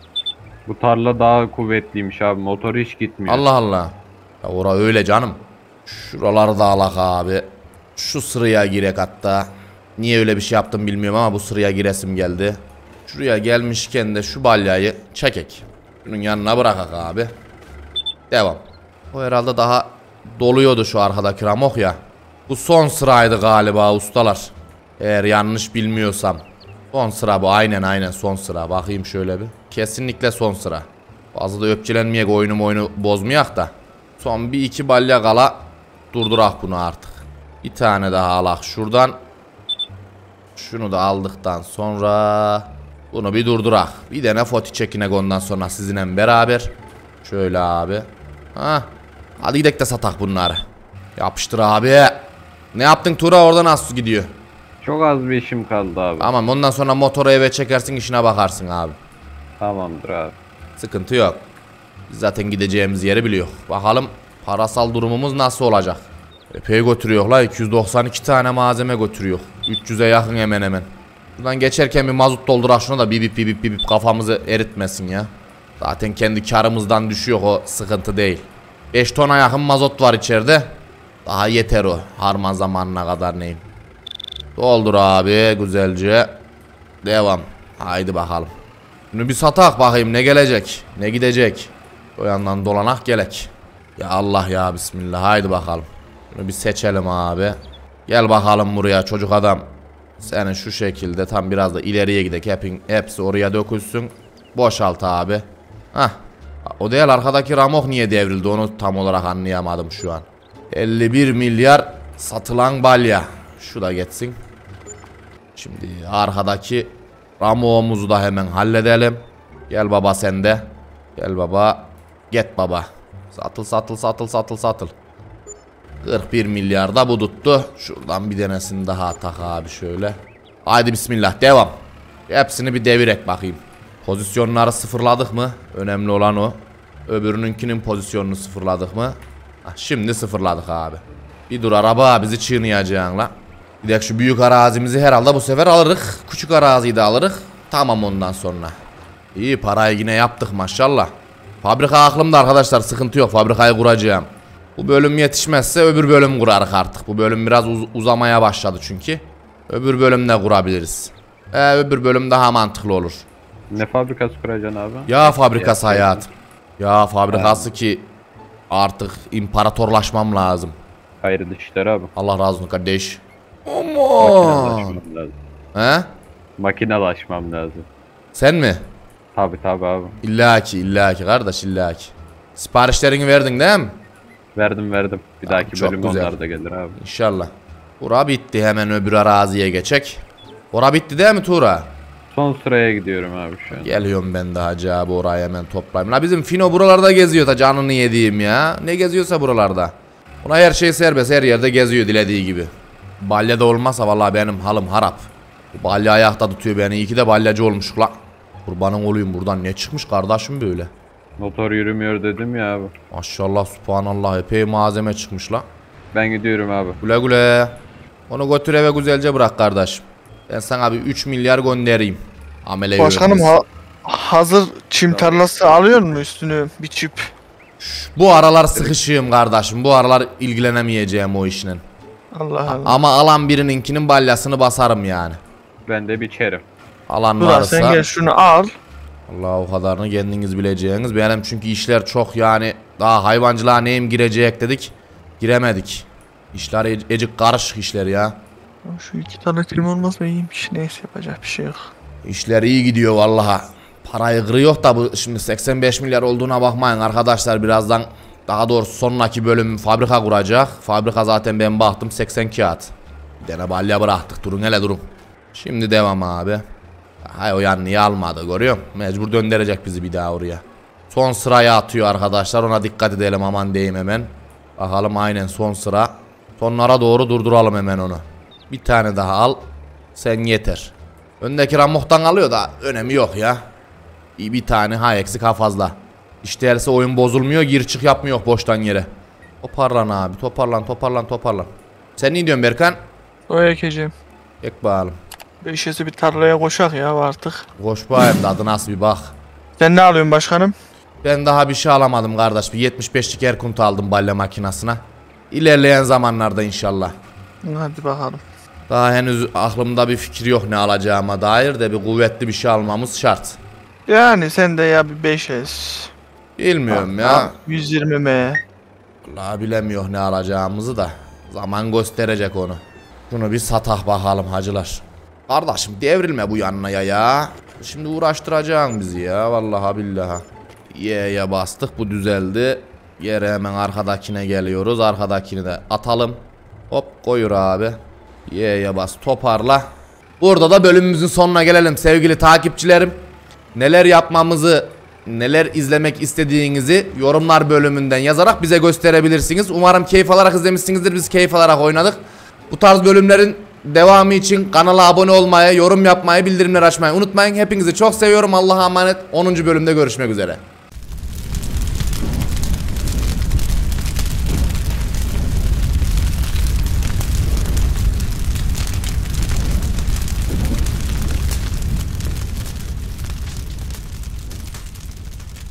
Bu tarla daha kuvvetliymiş abi. Motoru hiç gitmiyor. Allah Allah. Ya ora öyle canım. Şuraları da alak abi. Şu sıraya girek hatta. Niye öyle bir şey yaptım bilmiyorum ama bu sıraya giresim geldi. Şuraya gelmişken de şu balyayı çekek. Bunun yanına bırakak abi. Devam. O herhalde daha doluyordu şu arkadaki ramok ya. Bu son sıraydı galiba ustalar. Eğer yanlış bilmiyorsam. Son sıra bu, aynen aynen son sıra. Bakayım şöyle bir. Kesinlikle son sıra. Fazla da öpçelenmeyek, oyunu oyunu bozmayak da. Son bir iki balya kala durdurak bunu artık. Bir tane daha alak şuradan. Şunu da aldıktan sonra bunu bir durdurak. Bir tane foti çekinek ondan sonra sizinle beraber. Şöyle abi. Ha. Hadi gidelim de satak bunları. Yapıştır abi. Ne yaptın Tura, orada nasıl gidiyor? Çok az bir işim kaldı abi. Tamam, ondan sonra motoru eve çekersin, işine bakarsın abi. Tamamdır abi. Sıkıntı yok. Biz zaten gideceğimiz yeri biliyor. Bakalım parasal durumumuz nasıl olacak. Epey götürüyor la, iki yüz doksan iki tane malzeme götürüyor. üç yüze yakın hemen hemen. Buradan geçerken bir mazot doldurak şuna da bip bip bip bip kafamızı eritmesin ya. Zaten kendi karımızdan düşüyor, o sıkıntı değil. beş tona yakın mazot var içeride. Daha yeter o harman zamanına kadar neyim. Doldur abi güzelce. Devam. Haydi bakalım. Bunu bir satak bakayım, ne gelecek ne gidecek. O yandan dolanak gelek. Ya Allah ya bismillah, haydi bakalım. Bunu bir seçelim abi. Gel bakalım buraya çocuk adam. Senin şu şekilde tam biraz da ileriye gidek, hepin, hepsi oraya dökülsün. Boşalt abi. Hah. O değil, arkadaki ramok niye devrildi onu tam olarak anlayamadım şu an. elli bir milyar satılan balya. Şu da geçsin. Şimdi arkadaki Ramo'muzu da hemen halledelim. Gel baba sen de. Gel baba. Get baba. Satıl satıl satıl satıl satıl. kırk bir milyar da bu tuttu. Şuradan bir denesini daha atak abi şöyle. Haydi bismillah devam. Hepsini bir devirek bakayım. Pozisyonları sıfırladık mı? Önemli olan o. Öbürününkinin pozisyonunu sıfırladık mı? Hah, şimdi sıfırladık abi. Bir dur araba bizi çiğneyeceksin la. Bir de şu büyük arazimizi herhalde bu sefer alırız. Küçük araziyi de alırız. Tamam ondan sonra. İyi parayı yine yaptık maşallah. Fabrika aklımda arkadaşlar, sıkıntı yok, fabrikayı kuracağım. Bu bölüm yetişmezse öbür bölüm kurarız artık. Bu bölüm biraz uz uzamaya başladı çünkü. Öbür bölümde kurabiliriz. Ee, öbür bölüm daha mantıklı olur. Ne fabrikası kuracaksın abi? Ya fabrikası hayat. Ya fabrikası ki artık imparatorlaşmam lazım. Hayırlı işler abi. Allah razı olsun kardeş. Aman. Makinalaşmam lazım. He? Makinalaşmam lazım. Sen mi? Tabi tabi abi. İlla ki illa ki kardeş illa ki. Siparişlerini verdin değil mi? Verdim verdim. Bir Tamam, dahaki çok bölüm güzel. onlar da gelir abi. İnşallah. Tura bitti, hemen öbür araziye geçecek. Ora bitti değil mi Tura? Son sıraya gidiyorum abi şu an. Geliyorum ben de hacı abi, orayı hemen toplayayım. La bizim Fino buralarda geziyor da canını yediğim ya. Ne geziyorsa buralarda. Ona her şey serbest, her yerde geziyor dilediği gibi. Balyada olmazsa vallahi benim halim harap. Bu balya ayakta tutuyor beni. İyi ki de balyacı olmuş la. Kurbanın olayım, buradan ne çıkmış kardeşim böyle. Motor yürümüyor dedim ya abi. Maşallah subhanallah, epey malzeme çıkmış la. Ben gidiyorum abi. Güle güle. Onu götür eve güzelce bırak kardeşim. Ben sana bir üç milyar göndereyim. Amele Başkanım yönetmesi. ha hazır çim tarlası alıyor mu üstünü bir çip? Bu aralar sıkışığım kardeşim. Bu aralar ilgilenemeyeceğim o işle. Allah Allah. Ama alan birininkinin balyasını basarım yani. Ben de biçerim. Alan Dur varsa. sen gel şunu al. Allah o kadarını kendiniz bileceğiniz. Benim çünkü işler çok yani. Daha hayvancılığa neyim girecek dedik. Giremedik. İşler e ecik karışık işler ya. Şu iki tane film olmazsa iyiymiş. Neyse yapacak bir şey yok. İşler iyi gidiyor vallahi. Parayı kırıyor da bu şimdi seksen beş milyar olduğuna bakmayın arkadaşlar, birazdan daha doğrusu sonraki bölüm fabrika kuracak. Fabrika zaten ben baktım seksen kağıt. Bir tane balya bıraktık, durun hele durun. Şimdi devam abi. Hay o yan niye almadı görüyor musun? Mecbur döndürecek bizi bir daha oraya. Son sıraya atıyor arkadaşlar, ona dikkat edelim aman diyeyim hemen. Bakalım aynen son sıra. Sonlara doğru durduralım hemen onu. Bir tane daha al. Sen yeter. Öndeki Ramoh'tan alıyor da önemi yok ya. İyi bir tane ha eksik ha fazla. İşte else oyun bozulmuyor, gir çık yapmıyor boştan yere. Toparlan abi, toparlan toparlan toparlan. Sen ne diyorsun Berkan? O ekeceğim. Ek bakalım. Beşesi bir tarlaya koşak ya artık. Koş bakayım da adı nasıl bir bak. Sen ne alıyorsun başkanım? Ben daha bir şey alamadım kardeş. Bir yetmiş beşlik Erkunt aldım balya makinasına. İlerleyen zamanlarda inşallah. Hadi bakalım. Daha henüz aklımda bir fikir yok ne alacağıma dair de bir kuvvetli bir şey almamız şart. Yani sen de ya bir beş S. Bilmiyorum Ha, ya. yüz yirmi M. Vallahi bilemiyor ne alacağımızı da. Zaman gösterecek onu. Şunu bir satak bakalım hacılar. Kardeşim devrilme bu yanına ya ya. Şimdi uğraştıracaksın bizi ya vallahi billahi. Y'ye bastık, bu düzeldi. Yere hemen arkadakine geliyoruz. Arkadakini de atalım. Hop koyur abi. Y'ye bas toparla. Burada da bölümümüzün sonuna gelelim sevgili takipçilerim. Neler yapmamızı, neler izlemek istediğinizi yorumlar bölümünden yazarak bize gösterebilirsiniz. Umarım keyif alarak izlemişsinizdir. Biz keyif alarak oynadık. Bu tarz bölümlerin devamı için kanala abone olmayı, yorum yapmayı, bildirimleri açmayı unutmayın. Hepinizi çok seviyorum. Allah'a emanet. onuncu bölümde görüşmek üzere.